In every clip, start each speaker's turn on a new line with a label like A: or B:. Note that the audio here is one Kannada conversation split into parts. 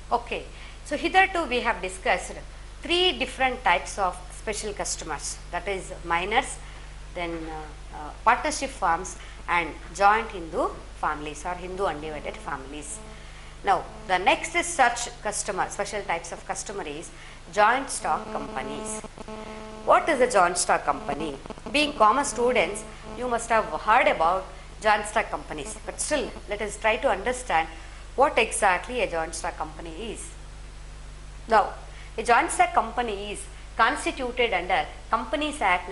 A: Okay, so hitherto we have discussed three different types of special customers, that is minors, then partnership firms and joint Hindu families or Hindu undivided families. Now, the next is such customer, special types of customer is joint stock companies. What is a joint stock company? Being commerce students, you must have heard about joint stock companies, but still let us try to understand what exactly a joint stock company is. Now, a joint stock company is constituted under Companies Act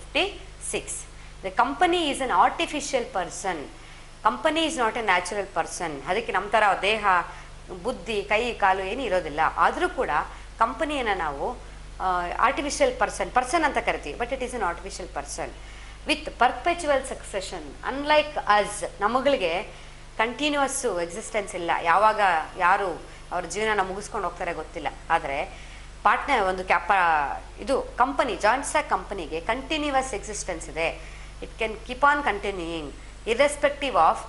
A: 1956. The company is an artificial person. Company is not a natural person. ಅದಕ್ಕೆ ನಮ್ಮ ಥರ ದೇಹ ಬುದ್ಧಿ ಕೈ ಕಾಲು ಏನು ಇರೋದಿಲ್ಲ. ಆದರೂ ಕೂಡ ಕಂಪನಿಯನ್ನು ನಾವು ಆರ್ಟಿಫಿಷಿಯಲ್ ಪರ್ಸನ್ ಅಂತ ಕರಿತೀವಿ, but it is an artificial person with perpetual succession. Unlike us, ನಮಗಳಿಗೆ ಕಂಟಿನ್ಯೂಸ್ ಎಕ್ಸಿಸ್ಟೆನ್ಸ್ ಇಲ್ಲ, ಯಾವಾಗ ಯಾರು ಅವ್ರ ಜೀವನ ಮುಗಿಸ್ಕೊಂಡು ಹೋಗ್ತಾರೆ ಗೊತ್ತಿಲ್ಲ. ಆದರೆ ಒಂದು ಇದು ಕಂಪನಿ, ಜಾಯಿಂಟ್ ಸ್ಟಾಕ್ ಕಂಪನಿಗೆ ಕಂಟಿನ್ಯೂವಸ್ ಎಕ್ಸಿಸ್ಟೆನ್ಸ್ ಇದೆ. It can keep on continuing irrespective of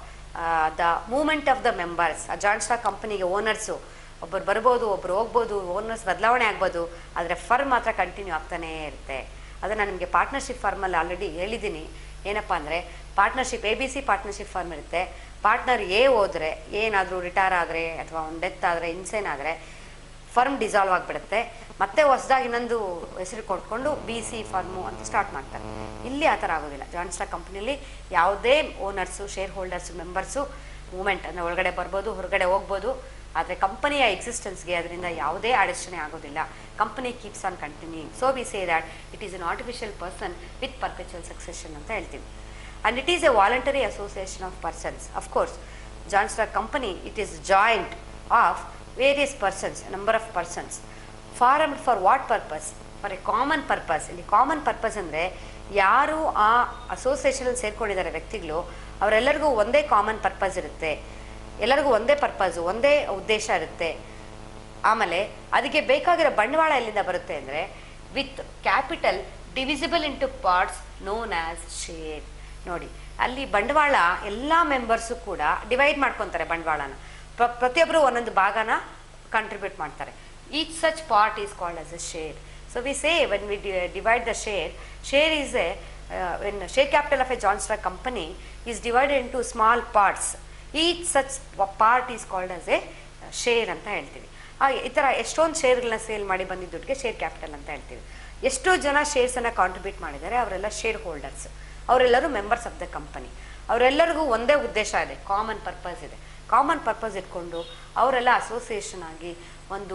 A: the movement of the members. ಆ ಜಾಯಿಂಟ್ ಸ್ಟಾಕ್ ಕಂಪನಿಗೆ ಓನರ್ಸು ಒಬ್ಬರು ಬರ್ಬೋದು, ಒಬ್ಬರು ಹೋಗ್ಬೋದು, ಓನರ್ಸ್ ಬದಲಾವಣೆ ಆಗ್ಬೋದು, ಆದರೆ ಫರ್ಮ್ ಮಾತ್ರ ಕಂಟಿನ್ಯೂ ಆಗ್ತಾನೇ ಇರುತ್ತೆ. ಅದನ್ನು ನಿಮಗೆ ಪಾರ್ಟ್ನರ್ಶಿಪ್ ಫರ್ಮಲ್ಲಿ ಆಲ್ರೆಡಿ ಹೇಳಿದ್ದೀನಿ. ಏನಪ್ಪ ಅಂದರೆ ಪಾರ್ಟ್ನರ್ಶಿಪ್ ABC ಪಾರ್ಟ್ನರ್ಶಿಪ್ ಫರ್ಮ್ ಇರುತ್ತೆ. ಪಾರ್ಟ್ನರ್ ಎ ಹೋದರೆ, ಏನಾದರೂ ರಿಟೈರ್ ಆದರೆ ಅಥವಾ ಒಂದು ಡೆತ್ ಆದರೆ, ಇನ್ಸೇನ್ ಆದರೆ ಫರ್ಮ್ ಡಿಸಾಲ್ವ್ ಆಗಿಬಿಡುತ್ತೆ. ಮತ್ತೆ ಹೊಸದಾಗಿ ಇನ್ನೊಂದು ಹೆಸರು ಕೊಟ್ಕೊಂಡು BC ಫರ್ಮು ಅಂತ ಸ್ಟಾರ್ಟ್ ಮಾಡ್ತಾರೆ. ಇಲ್ಲಿ ಆ ಥರ ಆಗೋದಿಲ್ಲ. ಜಾಯಿಂಟ್ ಸ್ಟಾಕ್ ಕಂಪ್ನಿಯಲ್ಲಿ ಯಾವುದೇ owners, share holders, members movement ಅಂದರೆ ಒಳಗಡೆ ಬರ್ಬೋದು, ಹೊರಗಡೆ ಹೋಗ್ಬೋದು, ಆದರೆ ಕಂಪನಿಯ ಎಕ್ಸಿಸ್ಟೆನ್ಸ್ಗೆ ಅದರಿಂದ ಯಾವುದೇ ಅಡಚಣೆ ಆಗೋದಿಲ್ಲ. Company keeps on continuing. So we say that it is an artificial person with perpetual succession ಅಂತ ಹೇಳ್ತೀವಿ. And it is a voluntary association of persons. Of course, joint stock company, it is joint of various persons, a number of persons. Formed for what purpose? For a common purpose. ಇಲ್ಲಿ ಕಾಮನ್ ಪರ್ಪಸ್ ಅಂದರೆ ಯಾರು ಆ ಅಸೋಸಿಯೇಷನಲ್ಲಿ ಸೇರ್ಕೊಂಡಿದ್ದಾರೆ ವ್ಯಕ್ತಿಗಳು, ಅವರೆಲ್ಲರಿಗೂ ಒಂದೇ ಕಾಮನ್ ಪರ್ಪಸ್ ಇರುತ್ತೆ. ಎಲ್ಲರಿಗೂ ಒಂದೇ ಪರ್ಪಸ್ಸು, ಒಂದೇ ಉದ್ದೇಶ ಇರುತ್ತೆ. ಆಮೇಲೆ ಅದಕ್ಕೆ ಬೇಕಾಗಿರೋ ಬಂಡವಾಳ ಎಲ್ಲಿಂದ ಬರುತ್ತೆ ಅಂದರೆ with capital divisible into parts known as share. ನೋಡಿ, ಅಲ್ಲಿ ಬಂಡವಾಳ ಎಲ್ಲ ಮೆಂಬರ್ಸು ಕೂಡ ಡಿವೈಡ್ ಮಾಡ್ಕೊತಾರೆ ಬಂಡವಾಳನ. ಪ್ರತಿಯೊಬ್ಬರು ಒಂದೊಂದು ಭಾಗನ ಕಂಟ್ರಿಬ್ಯೂಟ್ ಮಾಡ್ತಾರೆ. Each such part is called as a share. So we say when we divide the share is when share capital of a joint stock company is divided into small parts. Each such part is called as a share ಅಂತ ಹೇಳ್ತೀವಿ. ಈ ಥರ ಎಷ್ಟೊಂದು ಶೇರ್ಗಳನ್ನ ಸೇಲ್ ಮಾಡಿ ಬಂದಿದ್ದ ದುಡ್ಡಿಗೆ ಶೇರ್ ಕ್ಯಾಪಿಟಲ್ ಅಂತ ಹೇಳ್ತೀವಿ. ಎಷ್ಟೋ ಜನ ಶೇರ್ಸನ್ನು ಕಾಂಟ್ರಿಬ್ಯೂಟ್ ಮಾಡಿದ್ದಾರೆ, ಅವರೆಲ್ಲ ಶೇರ್ ಹೋಲ್ಡರ್ಸ್. ಅವರೆಲ್ಲರೂ ಮೆಂಬರ್ಸ್ ಆಫ್ ದ ಕಂಪನಿ. ಅವರೆಲ್ಲರಿಗೂ ಒಂದೇ ಉದ್ದೇಶ ಇದೆ, ಕಾಮನ್ ಪರ್ಪಸ್ ಇದೆ. ಕಾಮನ್ ಪರ್ಪಸ್ ಇಟ್ಕೊಂಡು ಅವರೆಲ್ಲ ಅಸೋಸಿಯೇಷನ್ ಆಗಿ ಒಂದು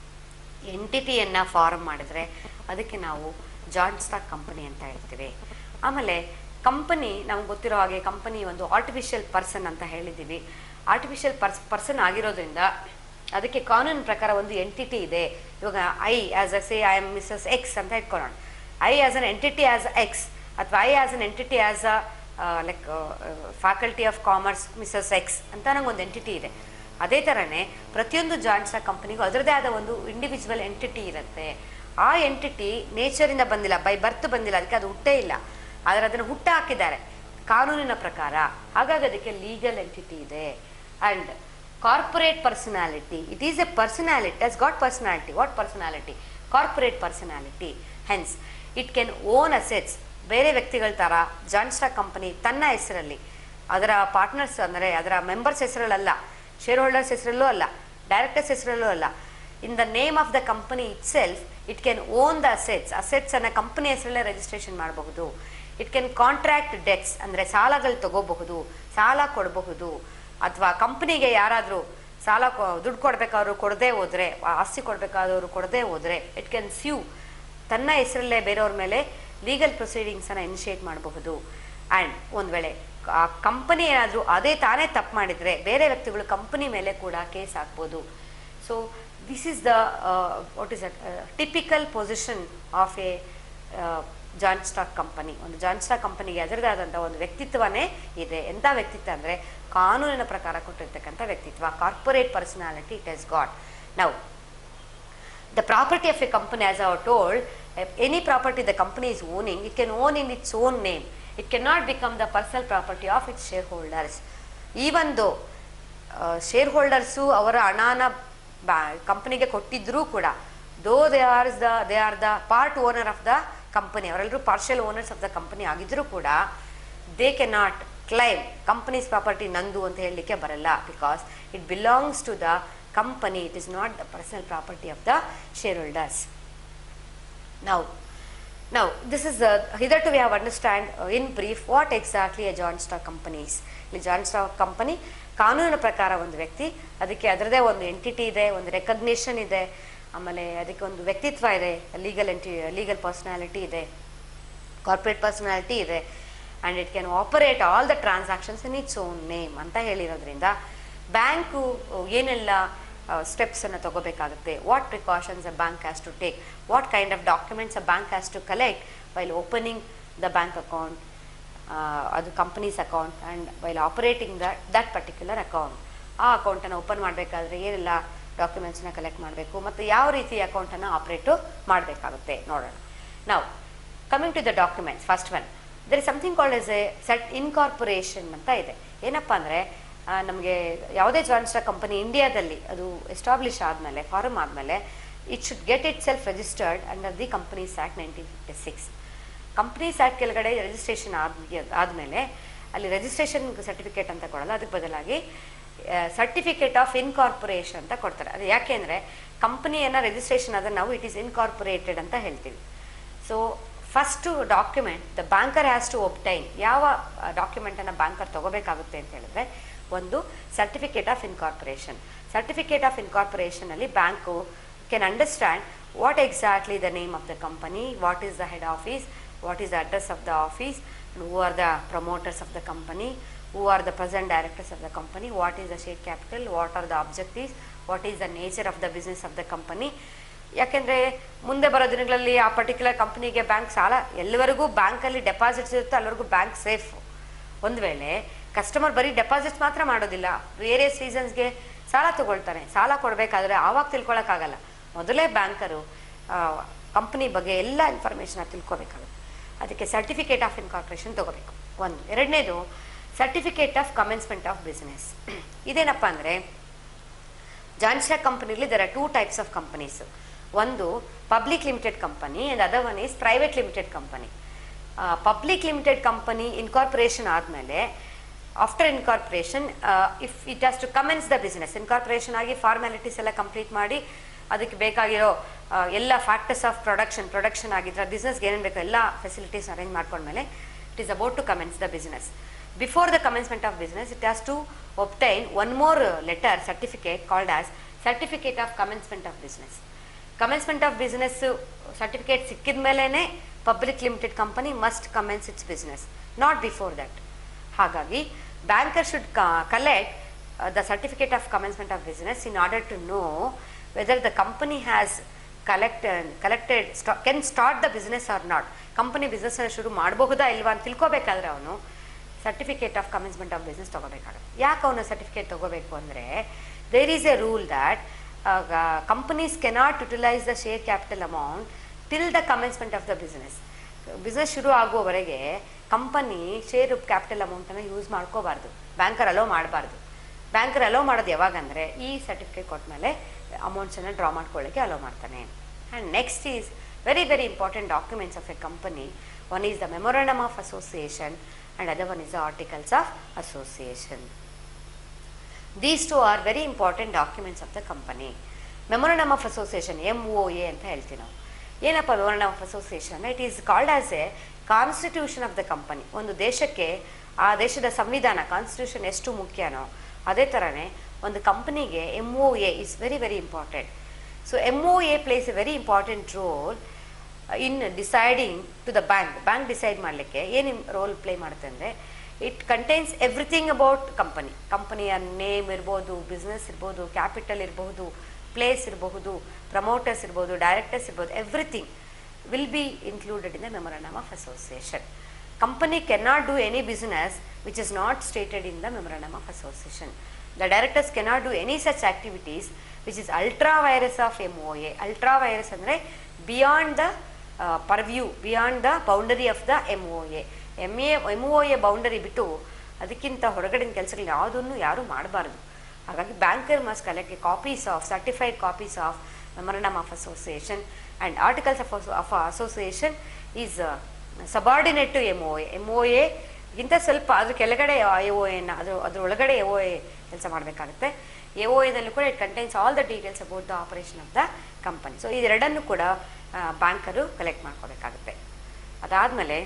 A: ಎಂಟಿಟಿಯನ್ನು ಫಾರ್ಮ್ ಮಾಡಿದರೆ ಅದಕ್ಕೆ ನಾವು ಜಾಯಿಂಟ್ ಸ್ಟಾಕ್ ಕಂಪನಿ ಅಂತ ಹೇಳ್ತೀವಿ. ಆಮೇಲೆ ಕಂಪನಿ, ನಮ್ಗೆ ಗೊತ್ತಿರೋ ಹಾಗೆ ಕಂಪನಿ ಒಂದು ಆರ್ಟಿಫಿಷಿಯಲ್ ಪರ್ಸನ್ ಅಂತ ಹೇಳಿದ್ದೀವಿ. ಆರ್ಟಿಫಿಷಿಯಲ್ ಪರ್ಸನ್ ಆಗಿರೋದ್ರಿಂದ ಅದಕ್ಕೆ ಕಾನೂನಿನ ಪ್ರಕಾರ ಒಂದು ಎಂಟಿಟಿ ಇದೆ. ಇವಾಗ I as a say I am Mrs X ಅಂತ ಇಟ್ಕೊಳ್ಳೋಣ. I as an entity as X ಅಥವಾ I as an entity as a like faculty of commerce Mrs X ಅಂತ ನಂಗೊಂದು ಎಂಟಿಟಿ ಇದೆ. ಅದೇ ಥರನೇ ಪ್ರತಿಯೊಂದು ಜಾಯಿಂಟ್ ಸ್ಟಾಕ್ ಕಂಪನಿಗೂ ಅದರದ್ದೇ ಆದ ಒಂದು ಇಂಡಿವಿಜುವಲ್ ಎಂಟಿಟಿ ಇರುತ್ತೆ. ಆ ಎಂಟಿಟಿ ನೇಚರಿಂದ ಬಂದಿಲ್ಲ, ಬೈ ಬರ್ತ್ ಬಂದಿಲ್ಲ, ಅದಕ್ಕೆ ಅದು ಹುಟ್ಟೇ ಇಲ್ಲ. ಆದರೆ ಅದನ್ನು ಹುಟ್ಟ ಹಾಕಿದ್ದಾರೆ ಕಾನೂನಿನ ಪ್ರಕಾರ. ಹಾಗಾಗಿ ಅದಕ್ಕೆ ಲೀಗಲ್ ಎಂಟಿಟಿ ಇದೆ. And corporate personality, it is a personality, has got personality. What personality? Corporate personality. Hence it can own assets. ಬೇರೆ ವ್ಯಕ್ತಿಗಳ ಥರ ಜಾಯಿಂಟ್ ಸ್ಟಾಕ್ ಕಂಪನಿ ತನ್ನ ಹೆಸರಲ್ಲಿ, ಅದರ ಪಾರ್ಟ್ನರ್ಸ್ ಅಂದರೆ ಅದರ ಮೆಂಬರ್ಸ್ ಹೆಸರಲ್ಲ, ಶೇರ್ ಹೋಲ್ಡರ್ಸ್ ಹೆಸರಲ್ಲೂ ಅಲ್ಲ, ಡೈರೆಕ್ಟರ್ಸ್ ಹೆಸರಲ್ಲೂ ಅಲ್ಲ, in the name of the company itself it can own the ಅಸೆಟ್ಸನ್ನು ಕಂಪನಿ ಹೆಸರಲ್ಲೇ ರಿಜಿಸ್ಟ್ರೇಷನ್ ಮಾಡಬಹುದು. ಇಟ್ ಕ್ಯಾನ್ ಕಾಂಟ್ರಾಕ್ಟ್ ಡೆಟ್ಸ್ ಅಂದರೆ ಸಾಲಗಳು ತಗೋಬಹುದು, ಸಾಲ ಕೊಡಬಹುದು. ಅಥವಾ ಕಂಪ್ನಿಗೆ ಯಾರಾದರೂ ಸಾಲ ದುಡ್ಡು ಕೊಡಬೇಕಾದ್ರು ಕೊಡದೇ ಹೋದರೆ, ಆಸ್ತಿ ಕೊಡಬೇಕಾದವರು ಕೊಡದೇ ಹೋದರೆ ಇಟ್ ಕ್ಯಾನ್ ಸ್ಯೂ. ತನ್ನ ಹೆಸರಲ್ಲೇ ಬೇರೆಯವ್ರ ಮೇಲೆ ಲೀಗಲ್ ಪ್ರೊಸೀಡಿಂಗ್ಸನ್ನು ಇನಿಷಿಯೇಟ್ ಮಾಡಬಹುದು. ಆ್ಯಂಡ್ ಒಂದು ವೇಳೆ ಆ ಕಂಪನಿ ಏನಾದರೂ ಅದೇ ತಾನೇ ತಪ್ಪು ಮಾಡಿದರೆ ಬೇರೆ ವ್ಯಕ್ತಿಗಳು ಕಂಪನಿ ಮೇಲೆ ಕೂಡ ಕೇಸ್ ಹಾಕ್ಬೋದು. So this is the what is a typical position of a joint stock company. ಒಂದು ಜಾಯಿಂಟ್ ಸ್ಟಾಕ್ ಕಂಪನಿಗೆ ಅದರದಾದಂಥ ಒಂದು ವ್ಯಕ್ತಿತ್ವನೇ ಇದೆ. ಎಂಥ ವ್ಯಕ್ತಿತ್ವ ಅಂದರೆ ಕಾನೂನಿನ ಪ್ರಕಾರ ಕೊಟ್ಟಿರ್ತಕ್ಕಂಥ ವ್ಯಕ್ತಿತ್ವ. Corporate personality it has got. Now the property of a company, as I have told, any property the company is owning, it can own in its own name. It cannot become the personal property of its shareholders. Even though shareholders ಅವರ ಹಣನ ಕಂಪನಿಗೆ ಕೊಟ್ಟಿದ್ರೂ ಕೂಡ, though they are the part owner of the company, ಅವರೆಲ್ಲರೂ partial owners of the company ಆಗಿದ್ರೂ ಕೂಡ they cannot claim company's property ನಂದು ಅಂತ ಹೇಳಲಿಕ್ಕೆ ಬರಲ್ಲ, because it belongs to the company, it is not the personal property of the shareholders. Now this is hitherto we have understand in brief what exactly a joint stock company is. ಇಲ್ಲಿ ಜಾಯಿಂಟ್ ಸ್ಟಾಕ್ ಕಂಪನಿ ಕಾನೂನಿನ ಪ್ರಕಾರ ಒಂದು ವ್ಯಕ್ತಿ, ಅದಕ್ಕೆ ಅದರದೇ ಒಂದು ಎಂಟಿಟಿ ಇದೆ, ಒಂದು ರೆಕಗ್ನಿಷನ್ ಇದೆ, ಆಮೇಲೆ ಅದಕ್ಕೆ ಒಂದು ವ್ಯಕ್ತಿತ್ವ ಇದೆ, ಲೀಗಲ್ ಪರ್ಸನಾಲಿಟಿ ಇದೆ, ಕಾರ್ಪೊರೇಟ್ ಪರ್ಸನಾಲಿಟಿ ಇದೆ, and it can operate all the transactions in its own name ಅಂತ ಹೇಳಿರೋದ್ರಿಂದ ಬ್ಯಾಂಕು ಏನೆಲ್ಲ ಸ್ಟೆಪ್ಸನ್ನು ತಗೋಬೇಕಾಗುತ್ತೆ, what precautions a bank has to take, what kind of documents a bank has to collect while opening the bank account, ಅದು company's account, and while operating that particular account. ಆ ಅಕೌಂಟನ್ನು ಓಪನ್ ಮಾಡಬೇಕಾದ್ರೆ ಏನೆಲ್ಲ ಡಾಕ್ಯುಮೆಂಟ್ಸ್ನ ಕಲೆಕ್ಟ್ ಮಾಡಬೇಕು ಮತ್ತು ಯಾವ ರೀತಿ ಅಕೌಂಟನ್ನು ಆಪರೇಟು ಮಾಡಬೇಕಾಗುತ್ತೆ ನೋಡೋಣ. ನಾವು coming to the documents, first one there is something called as a set incorporation ಅಂತ ಇದೆ. ಏನಪ್ಪ ಅಂದರೆ ನಮಗೆ ಯಾವುದೇ ಜಾಯಿಂಟ್ ಸ್ಟಾಕ್ ಕಂಪನಿ ಇಂಡಿಯಾದಲ್ಲಿ ಅದು ಎಸ್ಟಾಬ್ಲಿಷ್ ಆದಮೇಲೆ, ಫಾರ್ಮ್ ಆದಮೇಲೆ, it should get itself registered under the companies act 1956. Companies act ಕೆಳಗಡೆ ರಿಜಿಸ್ಟ್ರೇಷನ್ ಆದಮೇಲೆ ಅಲ್ಲಿ ರಿಜಿಸ್ಟ್ರೇಷನ್ ಸರ್ಟಿಫಿಕೇಟ್ ಅಂತ ಕೊಡಲ್ಲ, ಅದಕ್ಕೆ ಬದಲಾಗಿ ಸರ್ಟಿಫಿಕೇಟ್ ಆಫ್ ಇನ್ಕಾರ್ಪೊರೇಷನ್ ಅಂತ ಕೊಡ್ತಾರೆ. ಅದು ಯಾಕೆ ಅಂದರೆ ಕಂಪನಿಯನ್ನು ರಿಜಿಸ್ಟ್ರೇಷನ್ ಆದರೆ ನಾವು ಇಟ್ ಈಸ್ ಇನ್ಕಾರ್ಪೊರೇಟೆಡ್ ಅಂತ ಹೇಳ್ತೀವಿ. So first document the banker has to obtain, ಯಾವ ಡಾಕ್ಯುಮೆಂಟನ್ನು ಬ್ಯಾಂಕರ್ ತೊಗೋಬೇಕಾಗುತ್ತೆ ಅಂತ ಹೇಳಿದ್ರೆ ಒಂದು certificate of incorporation. Certificate of ಇನ್ಕಾರ್ಪೊರೇಷನಲ್ಲಿ bank can understand what exactly the name of the company, what is the head office, what is the address of the office, and who are the promoters of the company, who are the present directors of the company, what is the share capital, what are the objectives, what is the nature of the business of the company. ಯಾಕೆಂದರೆ ಮುಂದೆ ಬರೋ ದಿನಗಳಲ್ಲಿ ಆ ಪರ್ಟಿಕ್ಯುಲರ್ ಕಂಪ್ನಿಗೆ ಬ್ಯಾಂಕ್ ಸಾಲ, ಎಲ್ಲಿವರೆಗೂ ಬ್ಯಾಂಕಲ್ಲಿ ಡೆಪಾಸಿಟ್ಸ್ ಇರುತ್ತೆ ಅಲ್ಲಿವರೆಗೂ ಬ್ಯಾಂಕ್ ಸೇಫ್. ಒಂದು ವೇಳೆ ಕಸ್ಟಮರ್ ಬರೀ ಡೆಪಾಸಿಟ್ಸ್ ಮಾತ್ರ ಮಾಡೋದಿಲ್ಲ, ವೇರಿಯಸ್ ರೀಸನ್ಸ್ಗೆ ಸಾಲ ತೊಗೊಳ್ತಾನೆ, ಸಾಲ ಕೊಡಬೇಕಾದ್ರೆ ಆವಾಗ ತಿಳ್ಕೊಳಕ್ಕಾಗಲ್ಲ. ಮೊದಲೇ ಬ್ಯಾಂಕರು ಕಂಪ್ನಿ ಬಗ್ಗೆ ಎಲ್ಲ ಇನ್ಫಾರ್ಮೇಷನ್ ತಿಳ್ಕೊಬೇಕಾಗುತ್ತೆ. ಅದಕ್ಕೆ ಸರ್ಟಿಫಿಕೇಟ್ ಆಫ್ ಇನ್ಕಾರ್ಪೊರೇಷನ್ ತೊಗೋಬೇಕು ಒಂದು. ಎರಡನೇದು certificate of commencement of business. ಇದೇನಪ್ಪ ಅಂದರೆ ಜಾಯಿಂಟ್ ಸ್ಟಾಕ್ ಕಂಪನಿಲಿ there are two types of companies. ಒಂದು public limited company and other one is private limited company. Public limited company incorporation ಆದಮೇಲೆ, after incorporation if it has to commence the business, incorporation ಆಗಿ ಫಾರ್ಮ್ಯಾಲಿಟೀಸ್ ಎಲ್ಲ ಕಂಪ್ಲೀಟ್ ಮಾಡಿ ಅದಕ್ಕೆ ಬೇಕಾಗಿರೋ ಎಲ್ಲ ಫ್ಯಾಕ್ಟರ್ಸ್ ಆಫ್ ಪ್ರೊಡಕ್ಷನ್ ಆಗಿದ್ರೆ ಬಿಸ್ನೆಸ್ಗೆ ಏನೇನು ಬೇಕೋ ಎಲ್ಲ ಫೆಸಿಲಿಟೀಸ್ ಅರೇಂಜ್ ಮಾಡ್ಕೊಂಡ್ಮೇಲೆ it is about to commence the business. Before the commencement of business it has to obtain one more letter certificate called as certificate of commencement of business. Commencement of business certificate ಸಿಕ್ಕಿದ ಮೇಲೇ public limited company must commence its business, not before that. ಹಾಗಾಗಿ banker should collect the certificate of commencement of business in order to know whether the company has can start the business or not. Company ಬಿಸ್ನೆಸ್ನ ಶುರು ಮಾಡಬಹುದಾ ಇಲ್ವಾ ಅಂತ ತಿಳ್ಕೊಬೇಕಾದ್ರೆ ಅವನು certificate of commencement of business ತೊಗೋಬೇಕಾಗುತ್ತೆ. ಯಾಕೆ ಅವನು ಸರ್ಟಿಫಿಕೇಟ್ ತೊಗೋಬೇಕು ಅಂದರೆ there is a rule that companies cannot utilise the share capital amount till the commencement of the business. Business ಶುರು ಆಗುವವರೆಗೆ ಕಂಪನಿ ಶೇರ್ ಕ್ಯಾಪಿಟಲ್ ಅಮೌಂಟನ್ನು ಯೂಸ್ ಮಾಡ್ಕೋಬಾರ್ದು, ಬ್ಯಾಂಕರ್ ಅಲೋ ಮಾಡಬಾರ್ದು. ಬ್ಯಾಂಕರ್ ಅಲೋ ಮಾಡೋದು ಯಾವಾಗಂದರೆ ಈ ಸರ್ಟಿಫಿಕೇಟ್ ಕೊಟ್ಟ ಮೇಲೆ ಅಮೌಂಟ್ಸನ್ನು ಡ್ರಾ ಮಾಡ್ಕೊಳ್ಳೋಕ್ಕೆ ಅಲೋ ಮಾಡ್ತಾನೆ. And next is very very important documents of a company. One is the memorandum of association and other one is the articles of association. These two are very important documents of the company. Memorandum of association MOA ಅಂತ ಹೇಳ್ತೀವಿ ನಾವು. ಏನಪ್ಪ memorandum of association? It is called as a constitution of the company. ಒಂದು ದೇಶಕ್ಕೆ ಆ ದೇಶದ ಸಂವಿಧಾನ ಕಾನ್ಸ್ಟಿಟ್ಯೂಷನ್ ಎಷ್ಟು ಮುಖ್ಯನೋ ಅದೇ ಥರನೇ ಒಂದು ಕಂಪನಿಗೆ MOA is very very important. So MOA plays a very important role in deciding to the bank decide ಮಾಡಲಿಕ್ಕೆ ಏನು ರೋಲ್ ಪ್ಲೇ ಮಾಡುತ್ತೆ ಅಂದರೆ ಇಟ್ ಕಂಟೈನ್ಸ್ ಎವ್ರಿಥಿಂಗ್ ಅಬೌಟ್ ಕಂಪನಿಯ ನೇಮ್ ಇರ್ಬೋದು, ಬಿಸ್ನೆಸ್ ಇರ್ಬೋದು, ಕ್ಯಾಪಿಟಲ್ ಇರಬಹುದು, ಪ್ಲೇಸ್ ಇರಬಹುದು, ಪ್ರಮೋಟರ್ಸ್ ಇರ್ಬೋದು, ಡೈರೆಕ್ಟರ್ಸ್ ಇರ್ಬೋದು, everything will be included in the memorandum of association. Company cannot do any business which is not stated in the memorandum of association. The directors cannot do any such activities which is ultra virus of MOA. Ultra virus ಅಂದರೆ beyond the purview, beyond the boundary of the MOA. MOA boundary ಬಿಟ್ಟು ಅದಕ್ಕಿಂತ ಹೊರಗಡೆನ ಕೆಲಸಗಳನ್ನ ಯಾವುದನ್ನು ಯಾರೂ ಮಾಡಬಾರ್ದು. ಹಾಗಾಗಿ banker must collect copies of certified copies of memorandum of association and articles of association is subordinate to MOA ಗಿಂತ ಸ್ವಲ್ಪ ಅದ್ರ ಕೆಳಗಡೆ AOAನ ಅದ್ರ ಒಳಗಡೆ AOA ಕೆಲಸ ಮಾಡಬೇಕಾಗುತ್ತೆ. AOAದಲ್ಲೂ ಕೂಡ it contains all the details about the operation of the company. So ಇದೆರಡನ್ನು ಕೂಡ ಬ್ಯಾಂಕರು ಕಲೆಕ್ಟ್ ಮಾಡ್ಕೋಬೇಕಾಗುತ್ತೆ. ಅದಾದಮೇಲೆ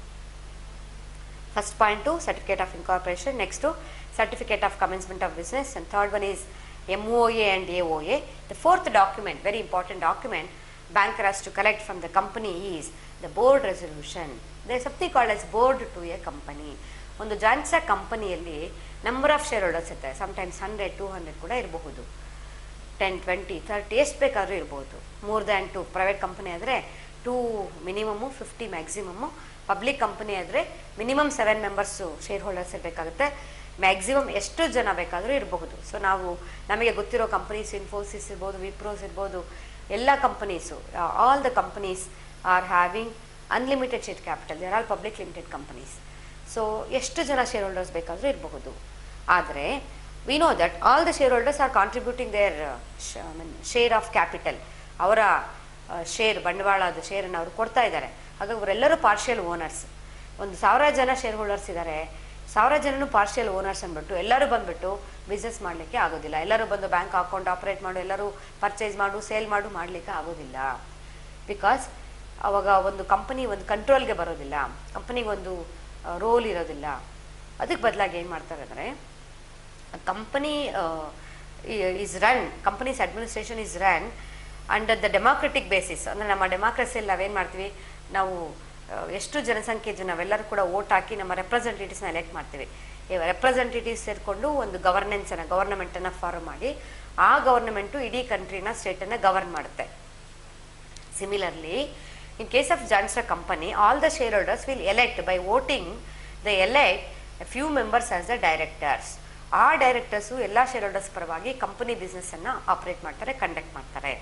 A: first point certificate of incorporation, next certificate of commencement of business, and third one is MOA and AOA. The fourth document, very important document, banker has to collect from the company is the board resolution. There is something called as board to a company. ಒಂದು ಜಾಯಿಂಟ್ ಸ್ಟಾಕ್ ಕಂಪನಿಯಲ್ಲಿ ನಂಬರ್ ಆಫ್ ಶೇರ್ ಹೋಲ್ಡರ್ಸ್ ಇರ್ತಾರೆ. ಸಮ್ಟೈಮ್ಸ್ 100, 200 ಕೂಡ ಇರಬಹುದು, 10, 20, 30 ಎಷ್ಟು ಬೇಕಾದರೂ ಇರ್ಬೋದು. More than 2. ಪ್ರೈವೇಟ್ ಕಂಪನಿ ಆದರೆ 2 ಮಿನಿಮಮ್ಮು, 50 ಮ್ಯಾಕ್ಸಿಮಮ್ಮು. ಪಬ್ಲಿಕ್ ಕಂಪನಿ ಆದರೆ ಮಿನಿಮಮ್ 7 ಮೆಂಬರ್ಸು ಶೇರ್ ಹೋಲ್ಡರ್ಸ್ ಇರಬೇಕಾಗುತ್ತೆ. ಮ್ಯಾಕ್ಸಿಮಮ್ ಎಷ್ಟು ಜನ ಬೇಕಾದರೂ ಇರಬಹುದು. ಸೊ ನಮಗೆ ಗೊತ್ತಿರೋ ಕಂಪನೀಸ್ ಇನ್ಫೋಸಿಸ್ ಇರ್ಬೋದು, ವಿಪ್ರೋಸ್ ಇರ್ಬೋದು, ಎಲ್ಲ companies, all the companies are having unlimited share capital. They are all public limited companies. So ಎಷ್ಟು ಜನ ಶೇರ್ ಹೋಲ್ಡರ್ಸ್ ಬೇಕಾದರೂ ಇರಬಹುದು. ಆದರೆ we know that all the share holders are contributing their share of capital. ಅವರ ಶೇರ್, ಬಂಡವಾಳದ ಶೇರನ್ನು ಅವರು ಕೊಡ್ತಾ ಇದ್ದಾರೆ. ಹಾಗಾಗಿ ಅವರೆಲ್ಲರೂ ಪಾರ್ಷಿಯಲ್ ಓನರ್ಸ್. ಒಂದು 1000 ಜನ ಶೇರ್ ಹೋಲ್ಡರ್ಸ್ ಇದ್ದಾರೆ, 1000 ಜನನು ಪಾರ್ಷಿಯಲ್ ಓನರ್ಸ್ ಅಂದ್ಬಿಟ್ಟು ಎಲ್ಲರೂ ಬಂದುಬಿಟ್ಟು ಬಿಸ್ನೆಸ್ ಮಾಡಲಿಕ್ಕೆ ಆಗೋದಿಲ್ಲ. ಎಲ್ಲರೂ ಬಂದು ಬ್ಯಾಂಕ್ ಅಕೌಂಟ್ ಆಪ್ರೇಟ್ ಮಾಡು, ಎಲ್ಲರೂ ಪರ್ಚೇಸ್ ಮಾಡು, ಸೇಲ್ ಮಾಡು ಮಾಡಲಿಕ್ಕೆ ಆಗೋದಿಲ್ಲ. ಬಿಕಾಸ್ ಅವಾಗ ಒಂದು ಕಂಪನಿ ಒಂದು ಕಂಟ್ರೋಲ್ಗೆ ಬರೋದಿಲ್ಲ, ಕಂಪನಿಗೆ ಒಂದು ರೋಲ್ ಇರೋದಿಲ್ಲ. ಅದಕ್ಕೆ ಬದಲಾಗಿ ಏನು ಮಾಡ್ತಾರೆ ಅಂದರೆ, company is run, company's administration is run under the democratic basis. ಅಂದರೆ ನಮ್ಮ ಡೆಮಾಕ್ರಸಿಯಲ್ಲಿ ನಾವೇನು ಮಾಡ್ತೀವಿ, ನಾವು ಎಷ್ಟು ಜನಸಂಖ್ಯೆ ಇದ್ದು ನಾವೆಲ್ಲರೂ ಕೂಡ ವೋಟ್ ಹಾಕಿ ನಮ್ಮ ರೆಪ್ರೆಸೆಂಟೇಟಿವ್ಸ್ನ ಎಲೆಕ್ಟ್ ಮಾಡ್ತೀವಿ. ರೆಪ್ರೆಸೆಂಟೇಟಿವ್ಸ್ ಸೇರಿಕೊಂಡು ಒಂದು ಗವರ್ನೆಂಟನ್ನು ಫಾರ್ಮ್ ಮಾಡಿ ಆ ಗವರ್ನಮೆಂಟು ಇಡೀ ಕಂಟ್ರಿನ, ಸ್ಟೇಟನ್ನು ಗವರ್ನ್ ಮಾಡುತ್ತೆ. Similarly in case of joint stock company, all the shareholders will elect by voting, they elect a few members as the directors. ಆ ಡೈರೆಕ್ಟರ್ಸು ಎಲ್ಲ ಶೇರ್ ಹೋಲ್ಡರ್ಸ್ ಪರವಾಗಿ ಕಂಪನಿ ಬಿಸ್ನೆಸ್ಸನ್ನು ಆಪ್ರೇಟ್ ಮಾಡ್ತಾರೆ, ಕಂಡಕ್ಟ್ ಮಾಡ್ತಾರೆ.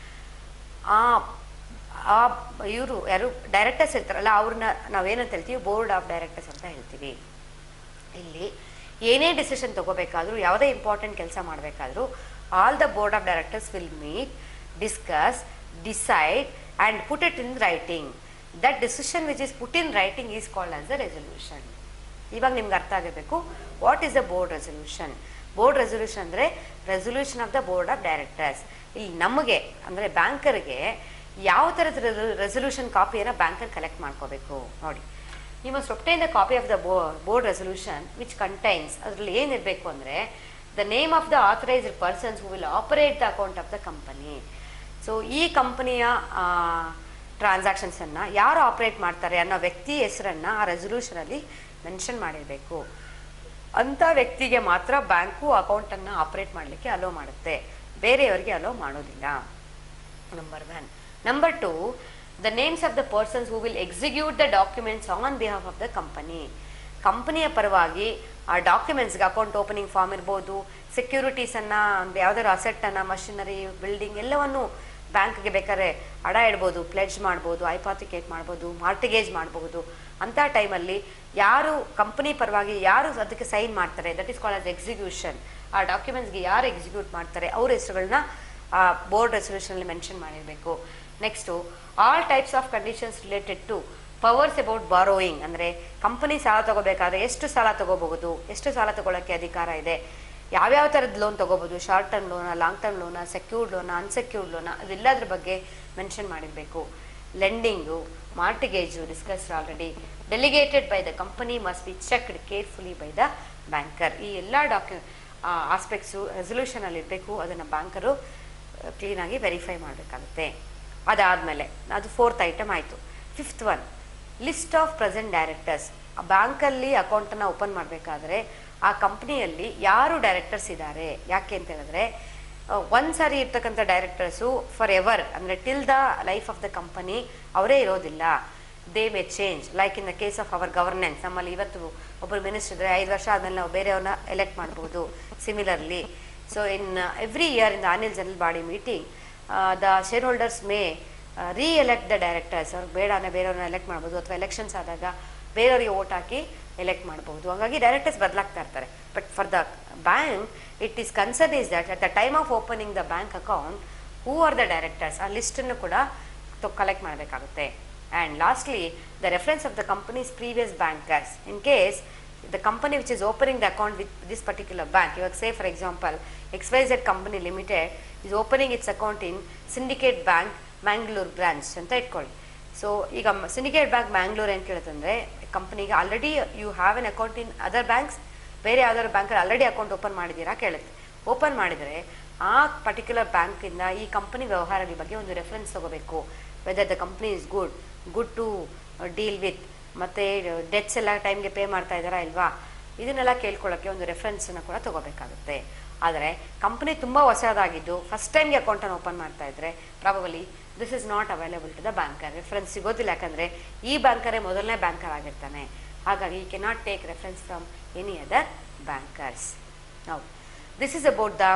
A: ಇವರು ಯಾರು ಡೈರೆಕ್ಟರ್ಸ್ ಇರ್ತಾರಲ್ಲ ಅವ್ರನ್ನ ನಾವೇನಂತ ಹೇಳ್ತೀವಿ, ಬೋರ್ಡ್ ಆಫ್ ಡೈರೆಕ್ಟರ್ಸ್ ಅಂತ ಹೇಳ್ತೀವಿ. ಇಲ್ಲಿ ಏನೇ ಡಿಸಿಷನ್ ತಗೋಬೇಕಾದ್ರೂ, ಯಾವುದೇ ಇಂಪಾರ್ಟೆಂಟ್ ಕೆಲಸ ಮಾಡಬೇಕಾದ್ರೂ all the board of directors will meet, discuss, decide and put it in writing. That decision which is put in writing is called as a resolution. ಇವಾಗ ನಿಮ್ಗೆ ಅರ್ಥ ಆಗಬೇಕು, what is the board resolution. Board resolution ಅಂದರೆ resolution of the board of directors. ಇಲ್ಲಿ ನಮಗೆ ಅಂದರೆ ಬ್ಯಾಂಕರ್ಗೆ ಯಾವ ಥರದ ರೆಸೊಲ್ಯೂಷನ್ ಕಾಪಿಯನ್ನು ಬ್ಯಾಂಕರ್ ಕಲೆಕ್ಟ್ ಮಾಡ್ಕೋಬೇಕು ನೋಡಿ. You must obtain the copy of the board resolution which contains, ಅದರಲ್ಲಿ ಏನಿರಬೇಕು ಅಂದರೆ the name of the authorised persons who will operate the account of the company. So ಈ ಕಂಪನಿಯ ಟ್ರಾನ್ಸಾಕ್ಷನ್ಸನ್ನು ಯಾರು ಆಪ್ರೇಟ್ ಮಾಡ್ತಾರೆ ಅನ್ನೋ ವ್ಯಕ್ತಿ ಹೆಸರನ್ನು ಆ ರೆಸೊಲ್ಯೂಷನಲ್ಲಿ ಮೆನ್ಷನ್ ಮಾಡಿರಬೇಕು. ಅಂಥ ವ್ಯಕ್ತಿಗೆ ಮಾತ್ರ ಬ್ಯಾಂಕು ಅಕೌಂಟನ್ನು ಆಪ್ರೇಟ್ ಮಾಡಲಿಕ್ಕೆ ಅಲೋ ಮಾಡುತ್ತೆ, ಬೇರೆಯವರಿಗೆ ಅಲೋ ಮಾಡೋದಿಲ್ಲ. Number 1. Number 2, the names of the persons who will execute the documents on behalf of the company. ಕಂಪನಿಯ ಪರವಾಗಿ ಆ ಡಾಕ್ಯುಮೆಂಟ್ಸ್ಗೆ ಅಕೌಂಟ್ ಓಪನಿಂಗ್ ಫಾರ್ಮ್ ಇರ್ಬೋದು, ಸೆಕ್ಯೂರಿಟೀಸನ್ನು, ಒಂದು ಯಾವುದಾದ್ರು ಅಸೆಟ್ಟನ್ನು, ಮಷಿನರಿ, ಬಿಲ್ಡಿಂಗ್ ಎಲ್ಲವನ್ನು ಬ್ಯಾಂಕ್ಗೆ ಬೇಕಾದ್ರೆ ಅಡ ಇಡ್ಬೋದು, ಪ್ಲೆಡ್ಜ್ ಮಾಡ್ಬೋದು, ಐಪಾಥಿಕೇಟ್ ಮಾಡ್ಬೋದು, ಮಾರ್ಟಿಗೇಜ್ ಮಾಡಬಹುದು. ಅಂಥ ಟೈಮಲ್ಲಿ ಯಾರು ಕಂಪನಿ ಪರವಾಗಿ ಯಾರು ಅದಕ್ಕೆ ಸೈನ್ ಮಾಡ್ತಾರೆ, that is called as execution. ಆ ಡಾಕ್ಯುಮೆಂಟ್ಸ್ಗೆ ಯಾರು ಎಕ್ಸಿಕ್ಯೂಟ್ ಮಾಡ್ತಾರೆ ಅವ್ರ ಹೆಸರುಗಳನ್ನ ಆ ಬೋರ್ಡ್ ರೆಸೊಲ್ಯೂಷನಲ್ಲಿ ಮೆನ್ಷನ್ ಮಾಡಿರಬೇಕು. Next all types of conditions related to powers about borrowing. ಅಂದರೆ ಕಂಪನಿ ಸಾಲ ತಗೋಬೇಕಾದ್ರೆ ಎಷ್ಟು ಸಾಲ ತಗೋಬಹುದು, ಎಷ್ಟು ಸಾಲ ತಗೊಳ್ಳೋಕ್ಕೆ ಅಧಿಕಾರ ಇದೆ, ಯಾವ್ಯಾವ ಥರದ ಲೋನ್ ತೊಗೋಬೋದು, ಶಾರ್ಟ್ ಟರ್ಮ್ ಲೋನಾ, ಲಾಂಗ್ ಟರ್ಮ್ ಲೋನಾ, ಸೆಕ್ಯೂರ್ಡ್ ಲೋನಾ, ಅನ್ಸೆಕ್ಯೂರ್ಡ್ ಲೋನಾ, ಅದೆಲ್ಲದ್ರ ಬಗ್ಗೆ ಮೆನ್ಷನ್ ಮಾಡಿರಬೇಕು. Lending, mortgage discuss already. Delegated by the company must be checked carefully by the banker. ಈ ಎಲ್ಲ ಆಸ್ಪೆಕ್ಟ್ಸು ರೆಸೊಲ್ಯೂಷನಲ್ಲಿ ಇರಬೇಕು, ಅದನ್ನು ಬ್ಯಾಂಕರು ಕ್ಲೀನಾಗಿ ವೆರಿಫೈ ಮಾಡಬೇಕಾಗುತ್ತೆ. ಅದಾದಮೇಲೆ ಅದು 4th ಐಟಮ್ ಆಯಿತು. 5th one, list of present directors. ಬ್ಯಾಂಕಲ್ಲಿ ಅಕೌಂಟನ್ನು ಓಪನ್ ಮಾಡಬೇಕಾದ್ರೆ ಆ ಕಂಪ್ನಿಯಲ್ಲಿ ಯಾರು ಡೈರೆಕ್ಟರ್ಸ್ ಇದ್ದಾರೆ, ಯಾಕೆ ಅಂತ ಹೇಳಿದ್ರೆ ಒಂದು ಸಾರಿ ಇರ್ತಕ್ಕಂಥ ಡೈರೆಕ್ಟರ್ಸು ಫಾರ್ ಎವರ್, ಅಂದರೆ till the life of the company ಅವರೇ ಇರೋದಿಲ್ಲ. They may change, like in the case of our governance. ನಮ್ಮಲ್ಲಿ ಇವತ್ತು ಒಬ್ಬರು ಮಿನಿಸ್ಟರ್ ಇದ್ದರೆ 5 ವರ್ಷ ಆದಮೇಲೆ ನಾವು ಬೇರೆಯವ್ರನ್ನ ಎಲೆಕ್ಟ್ ಮಾಡ್ಬೋದು. Similarly, so in every year in the annual general body meeting the share holders may re elect the directors. ಅವ್ರಿಗೆ ಬೇಡ ಅಂದರೆ ಬೇರೆಯವ್ರನ್ನ ಎಲೆಕ್ಟ್ ಮಾಡ್ಬೋದು, ಅಥವಾ ಎಲೆಕ್ಷನ್ಸ್ ಆದಾಗ ಬೇರೆಯವರಿಗೆ ಓಟ್ ಹಾಕಿ ಎಲೆಕ್ಟ್ ಮಾಡಬಹುದು. ಹಾಗಾಗಿ ಡೈರೆಕ್ಟರ್ಸ್ ಬದಲಾಗ್ತಾ ಇರ್ತಾರೆ. But for the bank it is concern is that at the time of opening the bank account who are the directors, ಆ ಲಿಸ್ಟನ್ನು ಕೂಡ ಕಲೆಕ್ಟ್ ಮಾಡಬೇಕಾಗುತ್ತೆ. And lastly the reference of the company's previous bankers in case the company which is opening the account with this particular bank, you say for example XYZ company limited is opening its account in Syndicate Bank Mangalore branch ಅಂತ ಇಟ್ಕೊಳ್ಳಿ. ಸೊ ಈಗ ಸಿಂಡಿಕೇಟ್ ಬ್ಯಾಂಕ್ ಮ್ಯಾಂಗ್ಳೂರ್ ಏನು ಕೇಳುತ್ತಂದರೆ ಕಂಪ್ನಿಗೆ already you have an account in other banks, ಬೇರೆ ಯಾವ್ದಾದ್ರು ಬ್ಯಾಂಕಲ್ಲಿ ಆಲ್ರೆಡಿ ಅಕೌಂಟ್ ಓಪನ್ ಮಾಡಿದ್ದೀರಾ ಕೇಳುತ್ತೆ. ಓಪನ್ ಮಾಡಿದರೆ ಆ ಪರ್ಟಿಕ್ಯುಲರ್ ಬ್ಯಾಂಕಿಂದ ಈ ಕಂಪನಿ ವ್ಯವಹಾರಗಳ ಬಗ್ಗೆ ಒಂದು ರೆಫರೆನ್ಸ್ ತೊಗೋಬೇಕು. Whether the company is good to deal with, ಮತ್ತು ಡೆಟ್ಸ್ ಎಲ್ಲ ಟೈಮ್ಗೆ ಪೇ ಮಾಡ್ತಾ ಇದ್ದಾರಾ ಇಲ್ವಾ, ಇದನ್ನೆಲ್ಲ ಕೇಳ್ಕೊಳ್ಳೋಕ್ಕೆ ಒಂದು ರೆಫರೆನ್ಸನ್ನು ಕೂಡ ತೊಗೋಬೇಕಾಗುತ್ತೆ. ಆದರೆ ಕಂಪ್ನಿ ತುಂಬ ಹೊಸದಾಗಿದ್ದು ಫಸ್ಟ್ ಟೈಮ್ಗೆ ಅಕೌಂಟನ್ನು ಓಪನ್ ಮಾಡ್ತಾ ಇದ್ದರೆ probably this is not available to the banker. Reference ಸಿಗೋದಿಲ್ಲ, ಯಾಕಂದರೆ ಈ ಬ್ಯಾಂಕರೇ ಮೊದಲನೇ ಬ್ಯಾಂಕರ್ ಆಗಿರ್ತಾನೆ. ಹಾಗಾಗಿ you cannot take reference from any other bankers. Now this is about the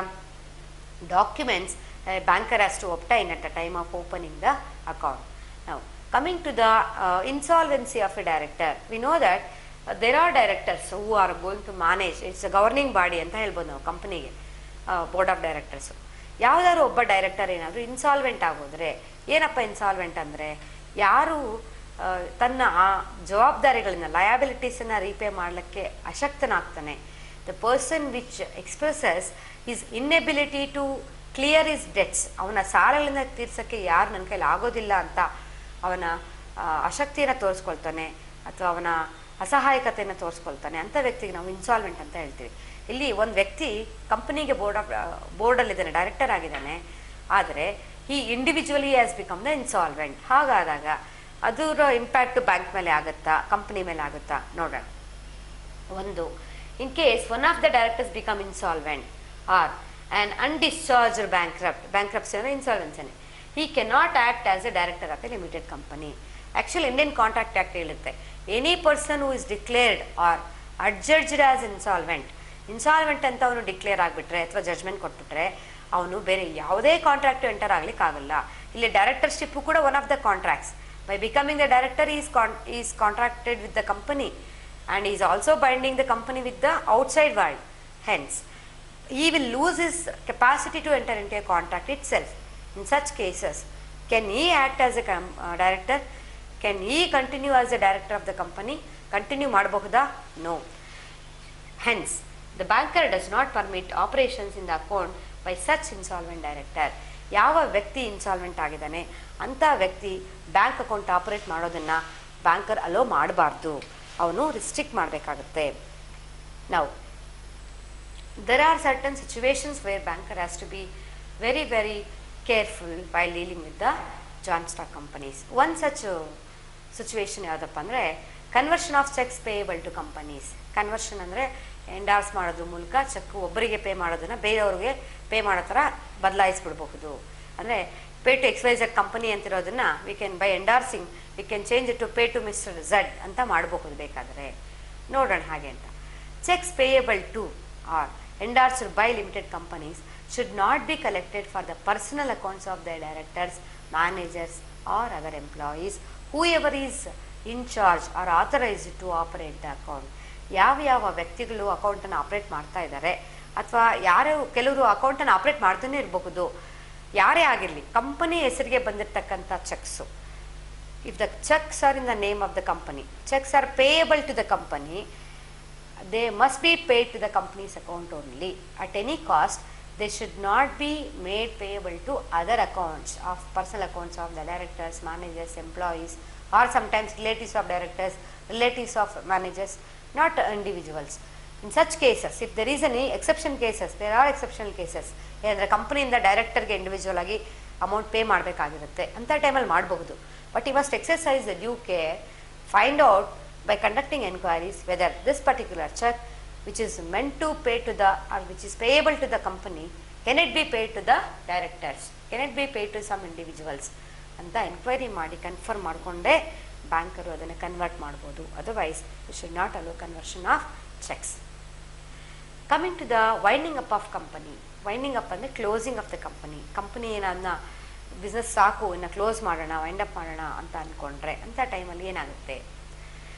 A: documents a banker has to obtain at the time of opening the account. Now coming to the insolvency of a director, we know that there are directors who are going to manage, it's a governing body ಅಂತ ಹೇಳ್ಬೋದು ನಾವು ಕಂಪನಿಗೆ, ಬೋರ್ಡ್ ಆಫ್ ಡೈರೆಕ್ಟರ್ಸು. ಯಾವುದಾದ್ರು ಒಬ್ಬ ಡೈರೆಕ್ಟರ್ ಏನಾದರೂ ಇನ್ಸಾಲ್ವೆಂಟ್ ಆಗೋದ್ರೆ, ಏನಪ್ಪ ಇನ್ಸಾಲ್ವೆಂಟ್ ಅಂದರೆ ಯಾರು ತನ್ನ ಆ ಜವಾಬ್ದಾರಿಗಳನ್ನ ಲಯಬಿಲಿಟೀಸನ್ನು ರೀಪೇ ಮಾಡಲಿಕ್ಕೆ ಅಶಕ್ತನಾಗ್ತಾನೆ. The person which expresses his inability to clear his debts, ಅವನ ಸಾಲಗಳನ್ನು ತೀರ್ಸೋಕ್ಕೆ ಯಾರು ನನ್ನ ಕೈಲಿ ಆಗೋದಿಲ್ಲ ಅಂತ ಅವನ ಅಶಕ್ತಿಯನ್ನು ತೋರಿಸ್ಕೊಳ್ತಾನೆ ಅಥವಾ ಅವನ ಅಸಹಾಯಕತೆಯನ್ನು ತೋರಿಸ್ಕೊಳ್ತಾನೆ, ಅಂಥ ವ್ಯಕ್ತಿಗೆ ನಾವು ಇನ್ಸಾಲ್ವೆಂಟ್ ಅಂತ ಹೇಳ್ತೀವಿ. ಇಲ್ಲಿ ಒಂದು ವ್ಯಕ್ತಿ ಕಂಪನಿಗೆ ಬೋರ್ಡಲ್ಲಿದ್ದಾನೆ, ಡೈರೆಕ್ಟರ್ ಆಗಿದ್ದಾನೆ, ಆದರೆ ಈ individually has become the insolvent. ಹಾಗಾದಾಗ ಅದರ ಇಂಪ್ಯಾಕ್ಟು ಬ್ಯಾಂಕ್ ಮೇಲೆ ಆಗುತ್ತಾ, ಕಂಪ್ನಿ ಮೇಲೆ ಆಗುತ್ತಾ ನೋಡೋಣ. ಒಂದು, in case one of the directors become insolvent or an undischarged bankruptcy or insolvency, he cannot act as a director of a limited company. Actually Indian Contract Act ಹೇಳುತ್ತೆ, any person who is declared or adjudged as insolvent ಅಂತ ಅವನು ಡಿಕ್ಲೇರ್ ಆಗಿಬಿಟ್ರೆ ಅಥವಾ ಜಡ್ಜ್ಮೆಂಟ್ ಕೊಟ್ಬಿಟ್ರೆ ಅವನು ಬೇರೆ ಯಾವುದೇ ಕಾಂಟ್ರಾಕ್ಟ್ ಎಂಟರ್ ಆಗ್ಲಿಕ್ಕೆ ಆಗಲ್ಲ. ಇಲ್ಲಿ ಡೈರೆಕ್ಟರ್ಶಿಪ್ ಕೂಡ one of the contracts. By becoming the director is contracted with the company and is also binding the company with the outside world. Hence he will lose his capacity to enter into a contract itself. In such cases, can he act as a director? Can he continue as a director of the company? Continue ಮಾಡಬಹುದಾ? No. Hence, the banker does not permit operations in the account by such insolvent director. ಯಾವ ವ್ಯಕ್ತಿ ಇನ್ಸಾಲ್ವೆಂಟ್ ಆಗಿದ್ದಾನೆ ಅಂಥ ವ್ಯಕ್ತಿ ಬ್ಯಾಂಕ್ ಅಕೌಂಟ್ ಆಪರೇಟ್ ಮಾಡೋದನ್ನು ಬ್ಯಾಂಕರ್ ಅಲೋ ಮಾಡಬಾರ್ದು, ಅವನು ರಿಸ್ಟ್ರಿಕ್ಟ್ ಮಾಡಬೇಕಾಗುತ್ತೆ. ನಾವು there are certain situations where banker has to be very very careful while dealing with the joint stock companies. One such situation ಯಾವುದಪ್ಪ ಅಂದರೆ conversion of cheques payable to companies. Conversion ಅಂದರೆ ಎಂಡಾರ್ಸ್ ಮಾಡೋದ್ರ ಮೂಲಕ ಚೆಕ್ ಒಬ್ಬರಿಗೆ ಪೇ ಮಾಡೋದನ್ನು ಬೇರೆಯವ್ರಿಗೆ ಪೇ ಮಾಡೋ ಥರ ಬದಲಾಯಿಸ್ಬಿಡ್ಬಹುದು. ಅಂದರೆ ಪೇ ಟು XYZ ಕಂಪನಿ ಅಂತಿರೋದನ್ನು we can by endorsing we can change it to pay to mister Z ಅಂತ ಮಾಡಬಹುದು ಬೇಕಾದರೆ. ನೋಡೋಣ ಹಾಗೆ ಅಂತ. Cheques payable to are endorsed by limited companies should not be collected for the personal accounts of their directors, managers or other employees, whoever is in charge or authorized to operate the account. ಯಾವ ವ್ಯಕ್ತಿಗಳು ಅಕೌಂಟನ್ನು ಆಪ್ರೇಟ್ ಮಾಡ್ತಾ ಇದ್ದಾರೆ ಅಥವಾ ಕೆಲವರು ಅಕೌಂಟನ್ನು ಆಪ್ರೇಟ್ ಮಾಡ್ತಾನೆ ಇರಬಹುದು, ಯಾರೇ ಆಗಿರಲಿ, ಕಂಪನಿ ಹೆಸರಿಗೆ ಬಂದಿರತಕ್ಕಂಥ cheques, if the cheques are in the name of the company, cheques are payable to the company, they must be paid to the company's account only. At any cost, they should not be made payable to other accounts of personal accounts of the directors, managers, employees, or sometimes relatives of directors, relatives of managers, not individuals. In such cases, if there is any exception cases, there are exceptional cases. ಅಂದರೆ ಕಂಪನಿಯಿಂದ ಡೈರೆಕ್ಟರ್ಗೆ ಇಂಡಿವಿಜುವಲ್ ಆಗಿ ಅಮೌಂಟ್ ಪೇ ಮಾಡಬೇಕಾಗಿರುತ್ತೆ, ಅಂಥ ಟೈಮಲ್ಲಿ ಮಾಡಬಹುದು. But you must exercise the due care, find out by conducting enquiries whether this particular check which is meant to pay to the or which is payable to the company, can it be paid to the directors, can it be paid to some individuals ಅಂತ ಎನ್ಕ್ವೈರಿ ಮಾಡಿ ಕನ್ಫರ್ಮ್ ಮಾಡಿಕೊಂಡೇ ಬ್ಯಾಂಕರು ಅದನ್ನು ಕನ್ವರ್ಟ್ ಮಾಡ್ಬೋದು. Otherwise you should not allow conversion of cheques. Coming to the winding up of company. Winding up ಅಂದರೆ closing of the company. Company ಏನನ್ನ ಬಿಸ್ನೆಸ್ ಸಾಕು ಇನ್ನು ಕ್ಲೋಸ್ ಮಾಡೋಣ, ವೈಂಡ್ ಅಪ್ ಮಾಡೋಣ ಅಂತ ಅಂದ್ಕೊಂಡ್ರೆ ಅಂಥ ಟೈಮಲ್ಲಿ ಏನಾಗುತ್ತೆ?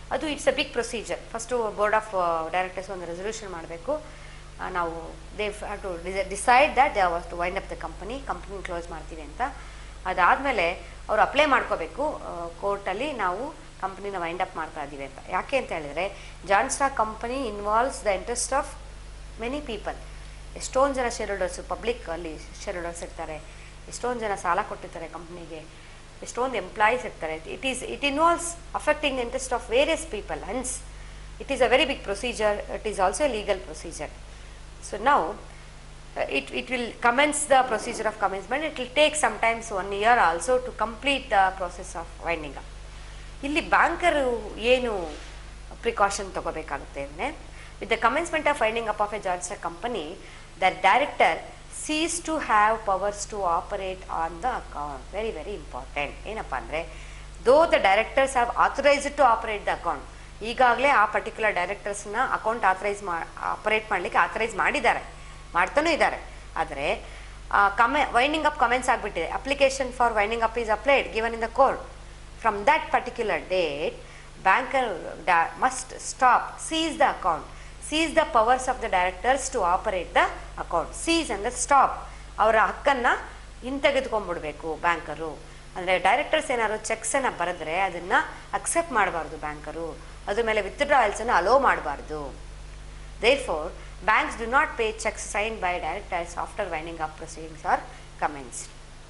A: ಅದು it's a big procedure. First board of directors ಒಂದು ರೆಸೊಲ್ಯೂಷನ್ ಮಾಡಬೇಕು. ನಾವು they have to decide that they was to wind up the company close ಮಾಡ್ತೀವಿ ಅಂತ. ಅದಾದಮೇಲೆ ಅವರು ಅಪ್ಲೈ ಮಾಡ್ಕೋಬೇಕು ಕೋರ್ಟಲ್ಲಿ, ನಾವು ಕಂಪ್ನಿನ ವೈಂಡ್ ಅಪ್ ಮಾಡ್ತಾ ಇದ್ದೀವಿ ಅಂತ. ಯಾಕೆ ಅಂತ ಹೇಳಿದರೆ joint stock company involves the interest of many people. ಎಷ್ಟೊಂದು ಜನ ಶೇರ್ ಹೋಲ್ಡರ್ಸು, ಪಬ್ಲಿಕ್ ಅಲ್ಲಿ ಶೇರ್ ಹೋಲ್ಡರ್ಸ್ ಇರ್ತಾರೆ, ಎಷ್ಟೊಂದು ಜನ ಸಾಲ ಕೊಟ್ಟಿರ್ತಾರೆ ಕಂಪ್ನಿಗೆ, ಎಷ್ಟೊಂದು ಎಂಪ್ಲಾಯೀಸ್ ಇರ್ತಾರೆ. It involves affecting interest of various people. Hence it is a very big procedure. It is also a legal procedure. So now it will commence the procedure of commencement. It will take sometimes 1 year also to complete the process of winding up. ಇಲ್ಲಿ ಬ್ಯಾಂಕರು ಏನು ಪ್ರಿಕಾಷನ್ ತಗೋಬೇಕಾಗುತ್ತೆ ಅಂದರೆ, with the commencement of winding up of a joint stock company, the director ceases to have powers to operate on the account. Very very important. ಏನಪ್ಪ ಅಂದರೆ, though the directors have authorised to operate the account. ಈಗಾಗಲೇ ಆ ಪರ್ಟಿಕ್ಯುಲರ್ ಡೈರೆಕ್ಟರ್ಸ್ನ ಅಕೌಂಟ್ ಆಪರೇಟ್ ಮಾಡಲಿಕ್ಕೆ ಆಥರೈಸ್ ಮಾಡ್ತಾನೂ ಇದ್ದಾರೆ. ಆದರೆ ವೈಂಡಿಂಗ್ ಅಪ್ ಕಮೆನ್ಸ್ ಆಗಿಬಿಟ್ಟಿದೆ. Application for winding up is applied given in the court. From that particular date banker must stop, cease the account, cease the powers of the directors to operate the account. Cease ಅಂದರೆ ಸ್ಟಾಪ್, ಅವರ ಹಕ್ಕನ್ನು ಹಿಂತೆಗೆದುಕೊಂಡ್ಬಿಡ್ಬೇಕು ಬ್ಯಾಂಕರು. ಅಂದರೆ ಡೈರೆಕ್ಟರ್ಸ್ ಏನಾದ್ರು ಚೆಕ್ಸನ್ನು ಬರೆದ್ರೆ ಅದನ್ನು ಅಕ್ಸೆಪ್ಟ್ ಮಾಡಬಾರ್ದು ಬ್ಯಾಂಕರು, ಅದ್ರ ಮೇಲೆ ವಿತ್ಡ್ರಾಯಲ್ಸನ್ನು ಅಲೋ ಮಾಡಬಾರ್ದು. Therefore, banks do not pay checks signed by directors after winding up proceedings are commenced.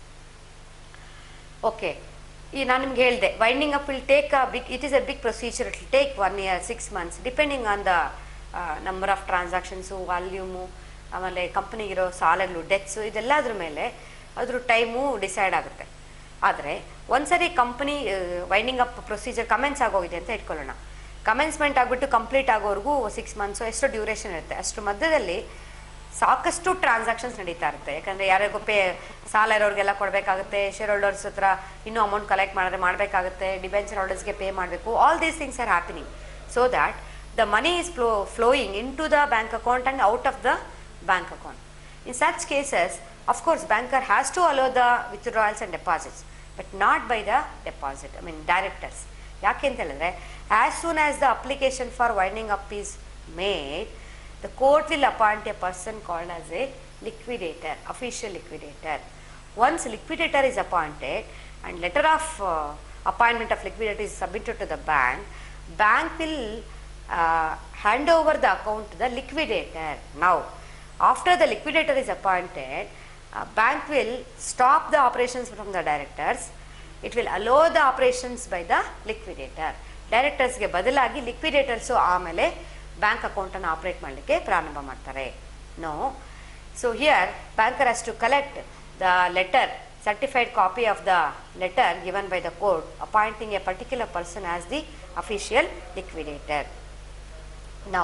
A: Okay, ನಾನು ನಿಮ್ಗೆ ಹೇಳಿದೆ, winding up will take it is a big procedure. It will take 1 year 6 months depending on the number of transactions, volume, ಆಮೇಲೆ ಕಂಪ್ನಿಗಿರೋ ಸಾಲಗಳು, ಡೆತ್ಸು, ಇದೆಲ್ಲದ್ರ ಮೇಲೆ ಅದ್ರ ಟೈಮು ಡಿಸೈಡ್ ಆಗುತ್ತೆ. ಆದರೆ ಒಂದ್ಸರಿ company winding up procedure commence ಆಗೋಗಿದೆ ಅಂತ ಇಟ್ಕೊಳ್ಳೋಣ. ಕಮೆನ್ಸ್ಮೆಂಟ್ ಆಗಿಬಿಟ್ಟು ಕಂಪ್ಲೀಟ್ ಆಗೋವರೆಗೂ 6 months ಎಷ್ಟು ಡ್ಯೂರೇಷನ್ ಇರುತ್ತೆ. ಅಷ್ಟು ಮಧ್ಯದಲ್ಲಿ ಸಾಕಷ್ಟು ಟ್ರಾನ್ಸಾಕ್ಷನ್ಸ್ ನಡೀತಾ ಇರುತ್ತೆ. ಯಾಕಂದರೆ ಯಾರಿಗೂ ಸಾಲ ಇರೋರಿಗೆಲ್ಲ ಕೊಡಬೇಕಾಗುತ್ತೆ, ಶೇರ್ ಹೋಲ್ಡರ್ಸ್ ಹತ್ರ ಇನ್ನೂ ಅಮೌಂಟ್ ಕಲೆಕ್ಟ್ ಮಾಡಬೇಕಾಗುತ್ತೆ, ಡಿಬೆಂಚರ್ ಹೋಲ್ಡರ್ಸ್ಗೆ ಪೇ ಮಾಡಬೇಕು. All these things are happening so that the money is flowing into the bank account and out of the bank account. In such cases, of course, banker has to allow the withdrawals and deposits, but not by the directors. ಯಾಕೆ ಅಂತ ಹೇಳಿದ್ರೆ, as soon as the application for winding up is made, the court will appoint a person called as a liquidator, official liquidator. Once liquidator is appointed and letter of appointment of liquidator is submitted to the bank will hand over the account to the liquidator. Now, after the liquidator is appointed, bank will stop the operations from the directors. It will allow the operations by the liquidator. ಡೈರೆಕ್ಟರ್ಸ್ಗೆ ಬದಲಾಗಿ ಲಿಕ್ವಿಡೇಟರ್ಸು ಆಮೇಲೆ ಬ್ಯಾಂಕ್ ಅಕೌಂಟನ್ನು ಆಪ್ರೇಟ್ ಮಾಡಲಿಕ್ಕೆ ಪ್ರಾರಂಭ ಮಾಡ್ತಾರೆ. No, so here banker has to collect the letter, certified copy of the letter given by the court appointing a particular person as the official liquidator. Now,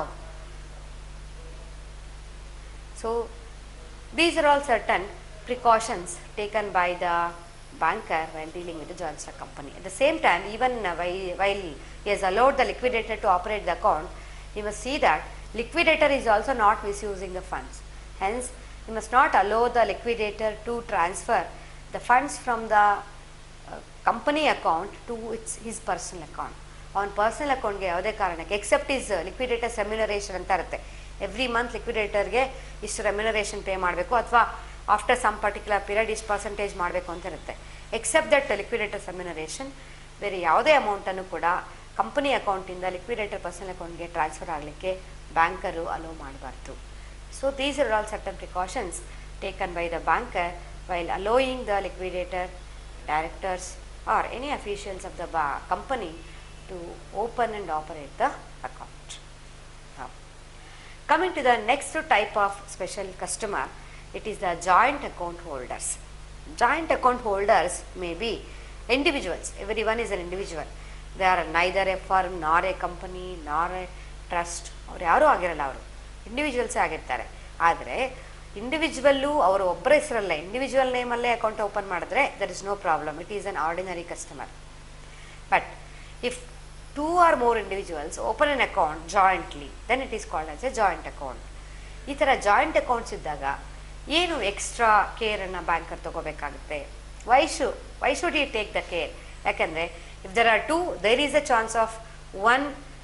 A: so these are all certain precautions taken by the banker while dealing with the joint stock company. At the same time, even while he has allowed the liquidator to operate the account, he must see that liquidator is also not misusing the funds. Hence, he must not allow the liquidator to transfer the funds from the company account to his personal account. On personal account ಗೆ ಯಾವುದೇ ಕಾರಣಕ್ಕೆ ಎಕ್ಸೆಪ್ಟ್ ಇಸ್ ಲಿಕ್ವಿಡೇಟರ್ಸ್ ರೆಮ್ಯುನರೇಷನ್ ಅಂತ ಇರುತ್ತೆ. ಎವ್ರಿ ಮಂತ್ ಲಿಕ್ವಿಡೇಟರ್ಗೆ ಇಷ್ಟು ರೆಮ್ಯುನರೇಷನ್ ಪೇ ಮಾಡಬೇಕು, ಅಥವಾ ಆಫ್ಟರ್ ಸಮ್ ಪರ್ಟಿಕ್ಯುಲರ್ ಪೀರಿಯಡ್ ಇಷ್ಟು ಪರ್ಸೆಂಟೇಜ್ ಮಾಡಬೇಕು ಅಂತ ಇರುತ್ತೆ. ಎಕ್ಸೆಪ್ಟ್ ದಟ್ ಲಿಕ್ವಿಡೇಟರ್ಸ್ ರೆಮ್ಯುನರೇಷನ್, ಬೇರೆ ಯಾವುದೇ ಅಮೌಂಟನ್ನು ಕೂಡ ಕಂಪನಿ ಅಕೌಂಟಿಂದ ಲಿಕ್ವಿಡೇಟರ್ ಪರ್ಸನಲ್ ಅಕೌಂಟ್ಗೆ ಟ್ರಾನ್ಸ್ಫರ್ ಆಗಲಿಕ್ಕೆ ಬ್ಯಾಂಕರು ಅಲೋ ಮಾಡಬಾರ್ದು. So these are all certain precautions taken by the banker while allowing the liquidator, directors or any officials of the company to open and operate the account. Now, coming to the next type of special customer, it is the joint account holders. Joint account holders may be individuals. Everyone is an individual. They are neither a firm nor a company nor a trust. ಅವರು ಯಾರೂ ಆಗಿರಲ್ಲ, ಅವರು ಇಂಡಿವಿಜುವಲ್ಸೇ ಆಗಿರ್ತಾರೆ. ಆದರೆ ಇಂಡಿವಿಜುವಲ್ಲು ಅವರು ಒಬ್ಬರ ಹೆಸರಲ್ಲ, ಇಂಡಿವಿಜುವಲ್ ನೇಮಲ್ಲೇ ಅಕೌಂಟ್ ಓಪನ್ ಮಾಡಿದ್ರೆ there is no problem, it is an ordinary customer. But if 2 or more individuals open an account jointly, then it is called as a joint account. ಈ ಥರ ಜಾಯಿಂಟ್ ಅಕೌಂಟ್ಸ್ ಇದ್ದಾಗ ಏನು ಎಕ್ಸ್ಟ್ರಾ ಕೇರನ್ನು ಬ್ಯಾಂಕರ್ ತೊಗೋಬೇಕಾಗುತ್ತೆ? Why should you take the care? ಯಾಕೆಂದರೆ if there are 2, there is a chance of one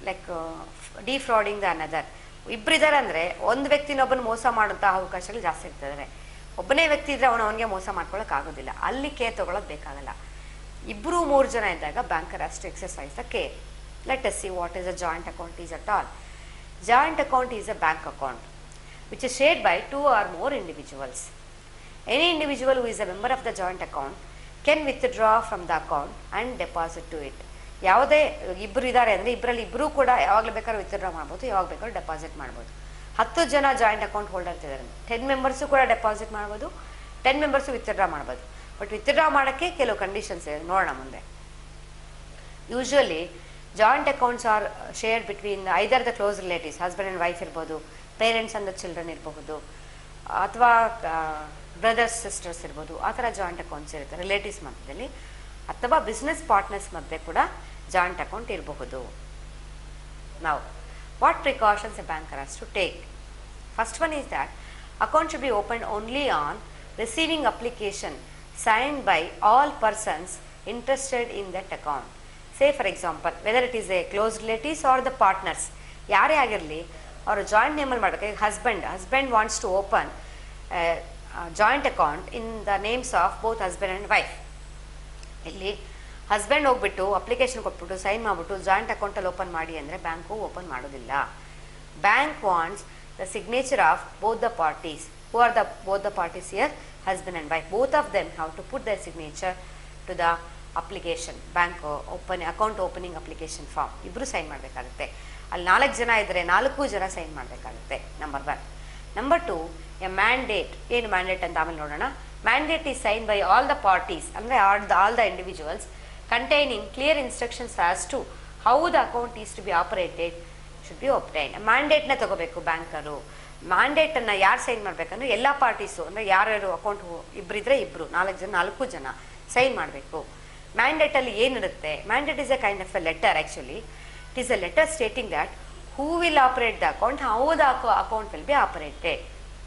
A: like defrauding the another. ಇಬ್ಬರಿದ್ದಾರೆ ಅಂದರೆ ಒಂದು ವ್ಯಕ್ತಿನೊಬ್ಬನ ಮೋಸ ಮಾಡುವಂತಹ ಅವಕಾಶಗಳು ಜಾಸ್ತಿ ಇರ್ತದೆ. ಒಬ್ಬನೇ ವ್ಯಕ್ತಿ ಇದ್ದರೆ ಅವನಿಗೆ ಮೋಸ ಮಾಡ್ಕೊಳ್ಳೋಕೆ ಆಗೋದಿಲ್ಲ, ಅಲ್ಲಿ ಕೇರ್ ತೊಗೊಳೋದು ಬೇಕಾಗಲ್ಲ. ಇಬ್ಬರು 3 ಜನ ಇದ್ದಾಗ banker has to exercise the care. Let us see what is a joint account is at all. Joint account is a bank account which is shared by 2 or more individuals. Any individual who is a member of the joint account can withdraw from the account and deposit to it. ಯಾವುದೇ ಇಬ್ಬರು ಇದ್ದಾರೆ ಅಂದರೆ ಇಬ್ಬರಲ್ಲಿ ಇಬ್ಬರು ಕೂಡ ಯಾವಾಗಲೂ ಬೇಕಾದ್ರೂ ವಿತ್ಡ್ರಾ ಮಾಡ್ಬೋದು, ಯಾವಾಗ ಬೇಕಾದ್ರೂ ಡೆಪಾಸಿಟ್ ಮಾಡ್ಬೋದು. 10 ಜನ ಜಾಯಿಂಟ್ ಅಕೌಂಟ್ ಹೋಲ್ಡರ್ಸ್ ಇದ್ದಾರೆ, 10 ಮೆಂಬರ್ಸು ಕೂಡ ಡೆಪಾಸಿಟ್ ಮಾಡ್ಬೋದು, 10 ಮೆಂಬರ್ಸು ವಿತ್ಡ್ರಾ ಮಾಡ್ಬೋದು. ಬಟ್ ವಿತ್ಡ್ರಾ ಮಾಡೋಕ್ಕೆ ಕೆಲವು ಕಂಡೀಷನ್ಸ್ ಇದೆ, ನೋಡೋಣ ಮುಂದೆ. Usually joint accounts are shared between either the close relatives, husband and wife ಇರ್ಬೋದು, ಪೇರೆಂಟ್ಸ್ ಅಂಡ್ ದ ಚಿಲ್ಡ್ರನ್ ಇರಬಹುದು, ಅಥವಾ ಬ್ರದರ್ಸ್ ಸಿಸ್ಟರ್ಸ್ ಇರ್ಬೋದು. ಆ ಥರ ಜಾಯಿಂಟ್ ಅಕೌಂಟ್ಸ್ ಇರುತ್ತೆ ರಿಲೇಟಿವ್ಸ್ ಮಧ್ಯದಲ್ಲಿ, ಅಥವಾ ಬಿಸ್ನೆಸ್ ಪಾರ್ಟ್ನರ್ಸ್ ಮಧ್ಯೆ ಕೂಡ ಜಾಯಿಂಟ್ ಅಕೌಂಟ್ ಇರಬಹುದು. ನಾವು what precautions a banker has to take? First one is that account should be open only on receiving application signed by all persons interested in that account. Say for example, whether it is a close relatives or the partners, ಯಾರೇ ಆಗಿರಲಿ ಅವರು ಜಾಯಿಂಟ್ ನೇಮಲ್ಲಿ ಮಾಡಬೇಕು. ಈಗ husband wants to open joint account in the names of both husband and wife. ಇಲ್ಲಿ ಹಸ್ಬೆಂಡ್ ಹೋಗ್ಬಿಟ್ಟು ಅಪ್ಲಿಕೇಶನ್ ಕೊಟ್ಬಿಟ್ಟು ಸೈನ್ ಮಾಡಿಬಿಟ್ಟು ಜಾಯಿಂಟ್ ಅಕೌಂಟಲ್ಲಿ ಓಪನ್ ಮಾಡಿ ಅಂದರೆ ಬ್ಯಾಂಕು ಓಪನ್ ಮಾಡೋದಿಲ್ಲ. Bank wants the signature of both the parties. Who are both the parties here? Husband and wife. Both of them have to put their signature to the application, bank account opening application form. ಇಬ್ಬರು ಸೈನ್ ಮಾಡಬೇಕಾಗುತ್ತೆ. ಅಲ್ಲಿ 4 ಜನ ಇದ್ದರೆ 4 ಜನ ಸೈನ್ ಮಾಡಬೇಕಾಗುತ್ತೆ. ನಂಬರ್ 1. Number 2, a mandate. ಏನು ಮ್ಯಾಂಡೇಟ್ ಅಂತ ಆಮೇಲೆ ನೋಡೋಣ. Mandate is sign by all the parties, ಅಂದರೆ all the individuals, containing clear instructions as to how the account is to be operated should be obtain. ಮ್ಯಾಂಡೇಟ್ನ ತಗೋಬೇಕು ಬ್ಯಾಂಕರು. ಮ್ಯಾಂಡೇಟನ್ನು ಯಾರು ಸೈನ್ ಮಾಡಬೇಕಂದ್ರೆ ಎಲ್ಲ ಪಾರ್ಟೀಸು, ಅಂದರೆ ಯಾರ್ಯಾರು ಅಕೌಂಟ್ ಇಬ್ಬರಿದ್ರೆ ಇಬ್ಬರು, 4 ಜನ ಸೈನ್ ಮಾಡಬೇಕು. ಮ್ಯಾಂಡೇಟಲ್ಲಿ ಏನಿರುತ್ತೆ? Mandate is a kind of a letter. Actually it is a letter stating that who will operate the account, how the account will be operated.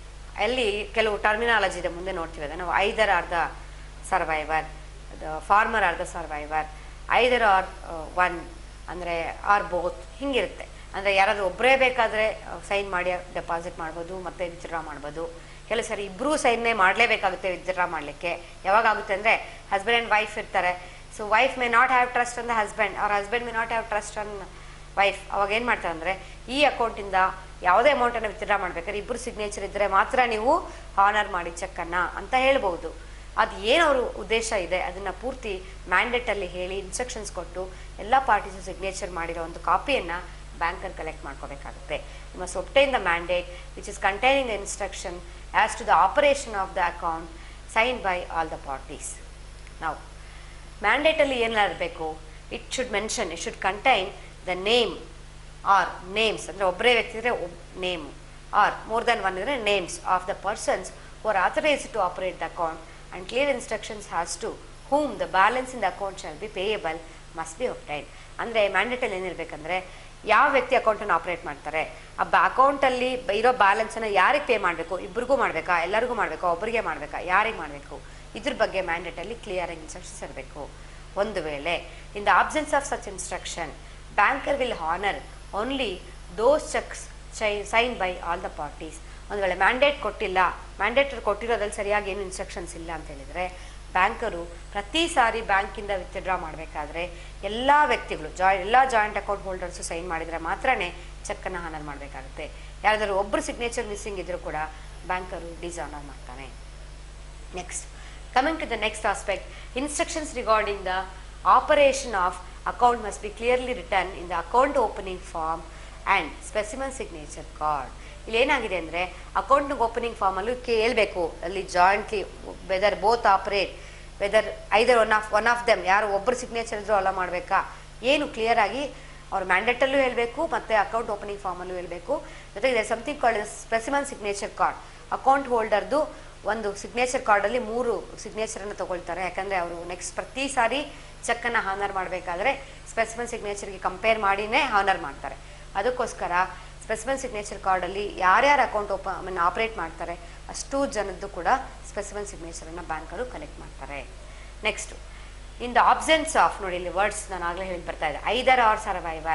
A: ಅಲ್ಲಿ ಕೆಲವು ಟರ್ಮಿನಾಲಜಿ ಇದೆ, ಮುಂದೆ ನೋಡ್ತೀವಿ ಅದನ್ನು. Either or the survivor, the former or the survivor, either or one ಅಂದರೆ ಆರ್ ಬೋತ್, ಹಿಂಗಿರುತ್ತೆ. ಅಂದರೆ ಯಾರಾದರೂ ಒಬ್ಬರೇ ಬೇಕಾದರೆ ಸೈನ್ ಮಾಡಿ ಡೆಪಾಸಿಟ್ ಮಾಡ್ಬೋದು ಮತ್ತು ವಿತ್ಡ್ರಾ ಮಾಡ್ಬೋದು. ಕೆಲವು ಸರಿ ಇಬ್ಬರೂ ಸೈನ್ನೇ ಮಾಡಲೇಬೇಕಾಗುತ್ತೆ ವಿತ್ಡ್ರಾ ಮಾಡಲಿಕ್ಕೆ. ಯಾವಾಗುತ್ತೆ ಅಂದರೆ ಹಸ್ಬೆಂಡ್ ಆ್ಯಂಡ್ ವೈಫ್ ಇರ್ತಾರೆ. So wife may not have trust on the husband, ಅವ್ರ husband may not have trust on wife. ಅವಾಗ ಏನು ಮಾಡ್ತಾರೆ ಅಂದರೆ ಈ ಅಕೌಂಟಿಂದ ಯಾವುದೇ ಅಮೌಂಟನ್ನು ವಿತ್ಡ್ರಾ ಮಾಡಬೇಕಾದ್ರೆ ಇಬ್ಬರು ಸಿಗ್ನೇಚರ್ ಇದ್ದರೆ ಮಾತ್ರ ನೀವು ಹಾನರ್ ಮಾಡಿ ಚೆಕ್ಕನ್ನು ಅಂತ ಹೇಳ್ಬೋದು. ಅದು ಏನು ಅವ್ರ ಉದ್ದೇಶ ಇದೆ ಅದನ್ನು ಪೂರ್ತಿ ಮ್ಯಾಂಡೇಟಲ್ಲಿ ಹೇಳಿ ಇನ್ಸ್ಟ್ರಕ್ಷನ್ಸ್ ಕೊಟ್ಟು ಎಲ್ಲ ಪಾರ್ಟೀಸು ಸಿಗ್ನೇಚರ್ ಮಾಡಿರೋ ಒಂದು ಕಾಪಿಯನ್ನು ಬ್ಯಾಂಕರ್ ಕಲೆಕ್ಟ್ ಮಾಡ್ಕೋಬೇಕಾಗುತ್ತೆ. You must obtain the mandate which is containing the instruction as to the operation of the account sign by all the parties. ನಾವು ಮ್ಯಾಂಡೇಟಲ್ಲಿ ಏನೆಲ್ಲ ಇರಬೇಕು? It should mention, it should contain the name or names, ಅಂದರೆ ಒಬ್ಬರೇ ವ್ಯಕ್ತಿ ಇದ್ದರೆ name, or more than one ಇದ್ದರೆ names of the persons who are authorised to operate the account and clear instructions as to whom the balance in the account shall be payable must be obtained. ಅಂದರೆ ಮ್ಯಾಂಡೇಟಲ್ಲಿ ಏನಿರಬೇಕಂದ್ರೆ ಯಾವ ವ್ಯಕ್ತಿ ಅಕೌಂಟನ್ನು ಆಪ್ರೇಟ್ ಮಾಡ್ತಾರೆ, ಆ ಅಕೌಂಟಲ್ಲಿ ಇರೋ ಬ್ಯಾಲೆನ್ಸನ್ನು ಯಾರಿಗೆ ಪೇ ಮಾಡಬೇಕು, ಇಬ್ಬರಿಗೂ ಮಾಡಬೇಕಾ, ಎಲ್ಲರಿಗೂ ಮಾಡಬೇಕಾ, ಒಬ್ಬರಿಗೆ ಮಾಡಬೇಕಾ, ಯಾರಿಗೆ ಮಾಡಬೇಕು, ಇದ್ರ ಬಗ್ಗೆ ಮ್ಯಾಂಡೇಟಲ್ಲಿ ಕ್ಲಿಯರ್ ಇನ್ಸ್ಟ್ರಕ್ಷನ್ಸ್ ಇರಬೇಕು. ಒಂದು ವೇಳೆ in the absence of such instruction banker will honour only those cheques sign by all the parties. ಒಂದು ವೇಳೆ ಮ್ಯಾಂಡೇಟ್ ಕೊಟ್ಟಿಲ್ಲ, ಮ್ಯಾಂಡೇಟರ್ ಕೊಟ್ಟಿರೋದ್ರಲ್ಲಿ ಸರಿಯಾಗಿ ಏನು ಇನ್ಸ್ಟ್ರಕ್ಷನ್ಸ್ ಇಲ್ಲ ಅಂತ ಹೇಳಿದರೆ ಬ್ಯಾಂಕರು ಪ್ರತಿ ಸಾರಿ ಬ್ಯಾಂಕಿಂದ ವಿತ್ಡ್ರಾ ಮಾಡಬೇಕಾದ್ರೆ ಎಲ್ಲ ವ್ಯಕ್ತಿಗಳು ಎಲ್ಲ ಜಾಯಿಂಟ್ ಅಕೌಂಟ್ ಹೋಲ್ಡರ್ಸು ಸೈನ್ ಮಾಡಿದರೆ ಮಾತ್ರ ಚೆಕ್ಕನ್ನು ಹಾನರ್ ಮಾಡಬೇಕಾಗುತ್ತೆ. ಯಾರಾದರೂ ಒಬ್ಬರು ಸಿಗ್ನೇಚರ್ ಮಿಸ್ಸಿಂಗ್ ಇದ್ದರೂ ಕೂಡ ಬ್ಯಾಂಕರು ಡಿಸಾನರ್ ಮಾಡ್ತಾನೆ. Next, coming to the next aspect, instructions regarding the operation of account must be clearly return in the account opening form and specimen signature card. ಇಲ್ಲಿ ಏನಾಗಿದೆ ಅಂದರೆ ಅಕೌಂಟ್ ಓಪನಿಂಗ್ ಫಾರ್ಮಲ್ಲೂ ಹೇಳ್ಬೇಕು, ಅಲ್ಲಿ jointly whether both operate, whether either one of them, ಯಾರು ಒಬ್ಬರು ಸಿಗ್ನೇಚರ್ ಇದ್ರೂ ಅಲ್ಲ ಮಾಡಬೇಕಾ, ಏನು ಕ್ಲಿಯರ್ ಆಗಿ ಅವ್ರ ಮ್ಯಾಂಡೇಟಲ್ಲೂ ಹೇಳಬೇಕು ಮತ್ತು ಅಕೌಂಟ್ ಓಪನಿಂಗ್ ಫಾರ್ಮಲ್ಲೂ ಹೇಳಬೇಕು. ಜೊತೆಗೆ something called specimen signature card. Account ಹೋಲ್ಡರ್ದು ಒಂದು ಸಿಗ್ನೇಚರ್ ಕಾರ್ಡಲ್ಲಿ 3 ಸಿಗ್ನೇಚರನ್ನು ತೊಗೊಳ್ತಾರೆ. ಯಾಕಂದರೆ ಅವರು ನೆಕ್ಸ್ಟ್ ಪ್ರತಿ ಸಾರಿ ಚೆಕ್ಕನ್ನು ಹಾನರ್ ಮಾಡಬೇಕಾದ್ರೆ ಸ್ಪೆಸಿಮನ್ ಸಿಗ್ನೇಚರ್ಗೆ ಕಂಪೇರ್ ಮಾಡಿನೇ ಹಾನರ್ ಮಾಡ್ತಾರೆ. ಅದಕ್ಕೋಸ್ಕರ ಸ್ಪೆಸಿಮನ್ ಸಿಗ್ನೇಚರ್ ಕಾರ್ಡಲ್ಲಿ ಯಾರ್ಯಾರು ಅಕೌಂಟ್ ಆಪರೇಟ್ ಮಾಡ್ತಾರೆ ಅಷ್ಟು ಜನದ್ದು ಕೂಡ ಸ್ಪೆಸಿಮನ್ ಸಿಗ್ನೇಚರನ್ನು ಬ್ಯಾಂಕರು ಕಲೆಕ್ಟ್ ಮಾಡ್ತಾರೆ. Next, in the absence of, ನೋಡಿ ಇಲ್ಲಿ ವರ್ಡ್ಸ್ ನಾನು ಆಗಲೇ ಹೇಳಿ ಬರ್ತಾ ಇದೆ, either or survivor.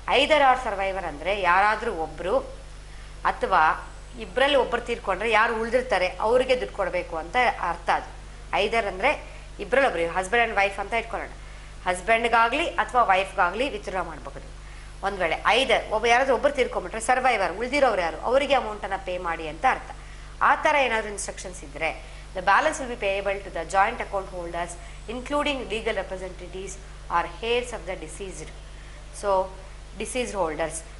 A: Either or survivor ಅಂದರೆ ಯಾರಾದರೂ ಒಬ್ಬರು ಅಥವಾ ಇಬ್ಬರಲ್ಲಿ ಒಬ್ಬರು ತೀರ್ಕೊಂಡ್ರೆ ಯಾರು ಉಳಿದಿರ್ತಾರೆ ಅವರಿಗೆ ದುಡ್ಡು ಕೊಡಬೇಕು ಅಂತ ಅರ್ಥ. ಅದು ಐದರ್ ಅಂದರೆ ಇಬ್ಬರಲ್ಲಿ ಒಬ್ಬರು, ಹಸ್ಬೆಂಡ್ ಆ್ಯಂಡ್ ವೈಫ್ ಅಂತ ಇಟ್ಕೊಳ್ಳೋಣ. ಹಸ್ಬೆಂಡ್ಗಾಗಲಿ ಅಥವಾ ವೈಫ್ಗಾಗಲಿ ವಿತ್ಡ್ರಾ ಮಾಡಬಹುದು. ಒಂದು ವೇಳೆ ಐದರ್ ಯಾರಾದರೂ ಒಬ್ಬರು ತೀರ್ಕೊಂಬಿಟ್ರೆ ಸರ್ವೈವರ್ ಉಳಿದಿರೋರು ಯಾರು ಅವರಿಗೆ ಅಮೌಂಟನ್ನು ಪೇ ಮಾಡಿ ಅಂತ ಅರ್ಥ. ಆ ಥರ ಏನಾದರೂ ಇನ್ಸ್ಟ್ರಕ್ಷನ್ಸ್ ಇದ್ದರೆ the balance will be payable to the joint account holders including legal representatives or heirs of the deceased. So deceased holders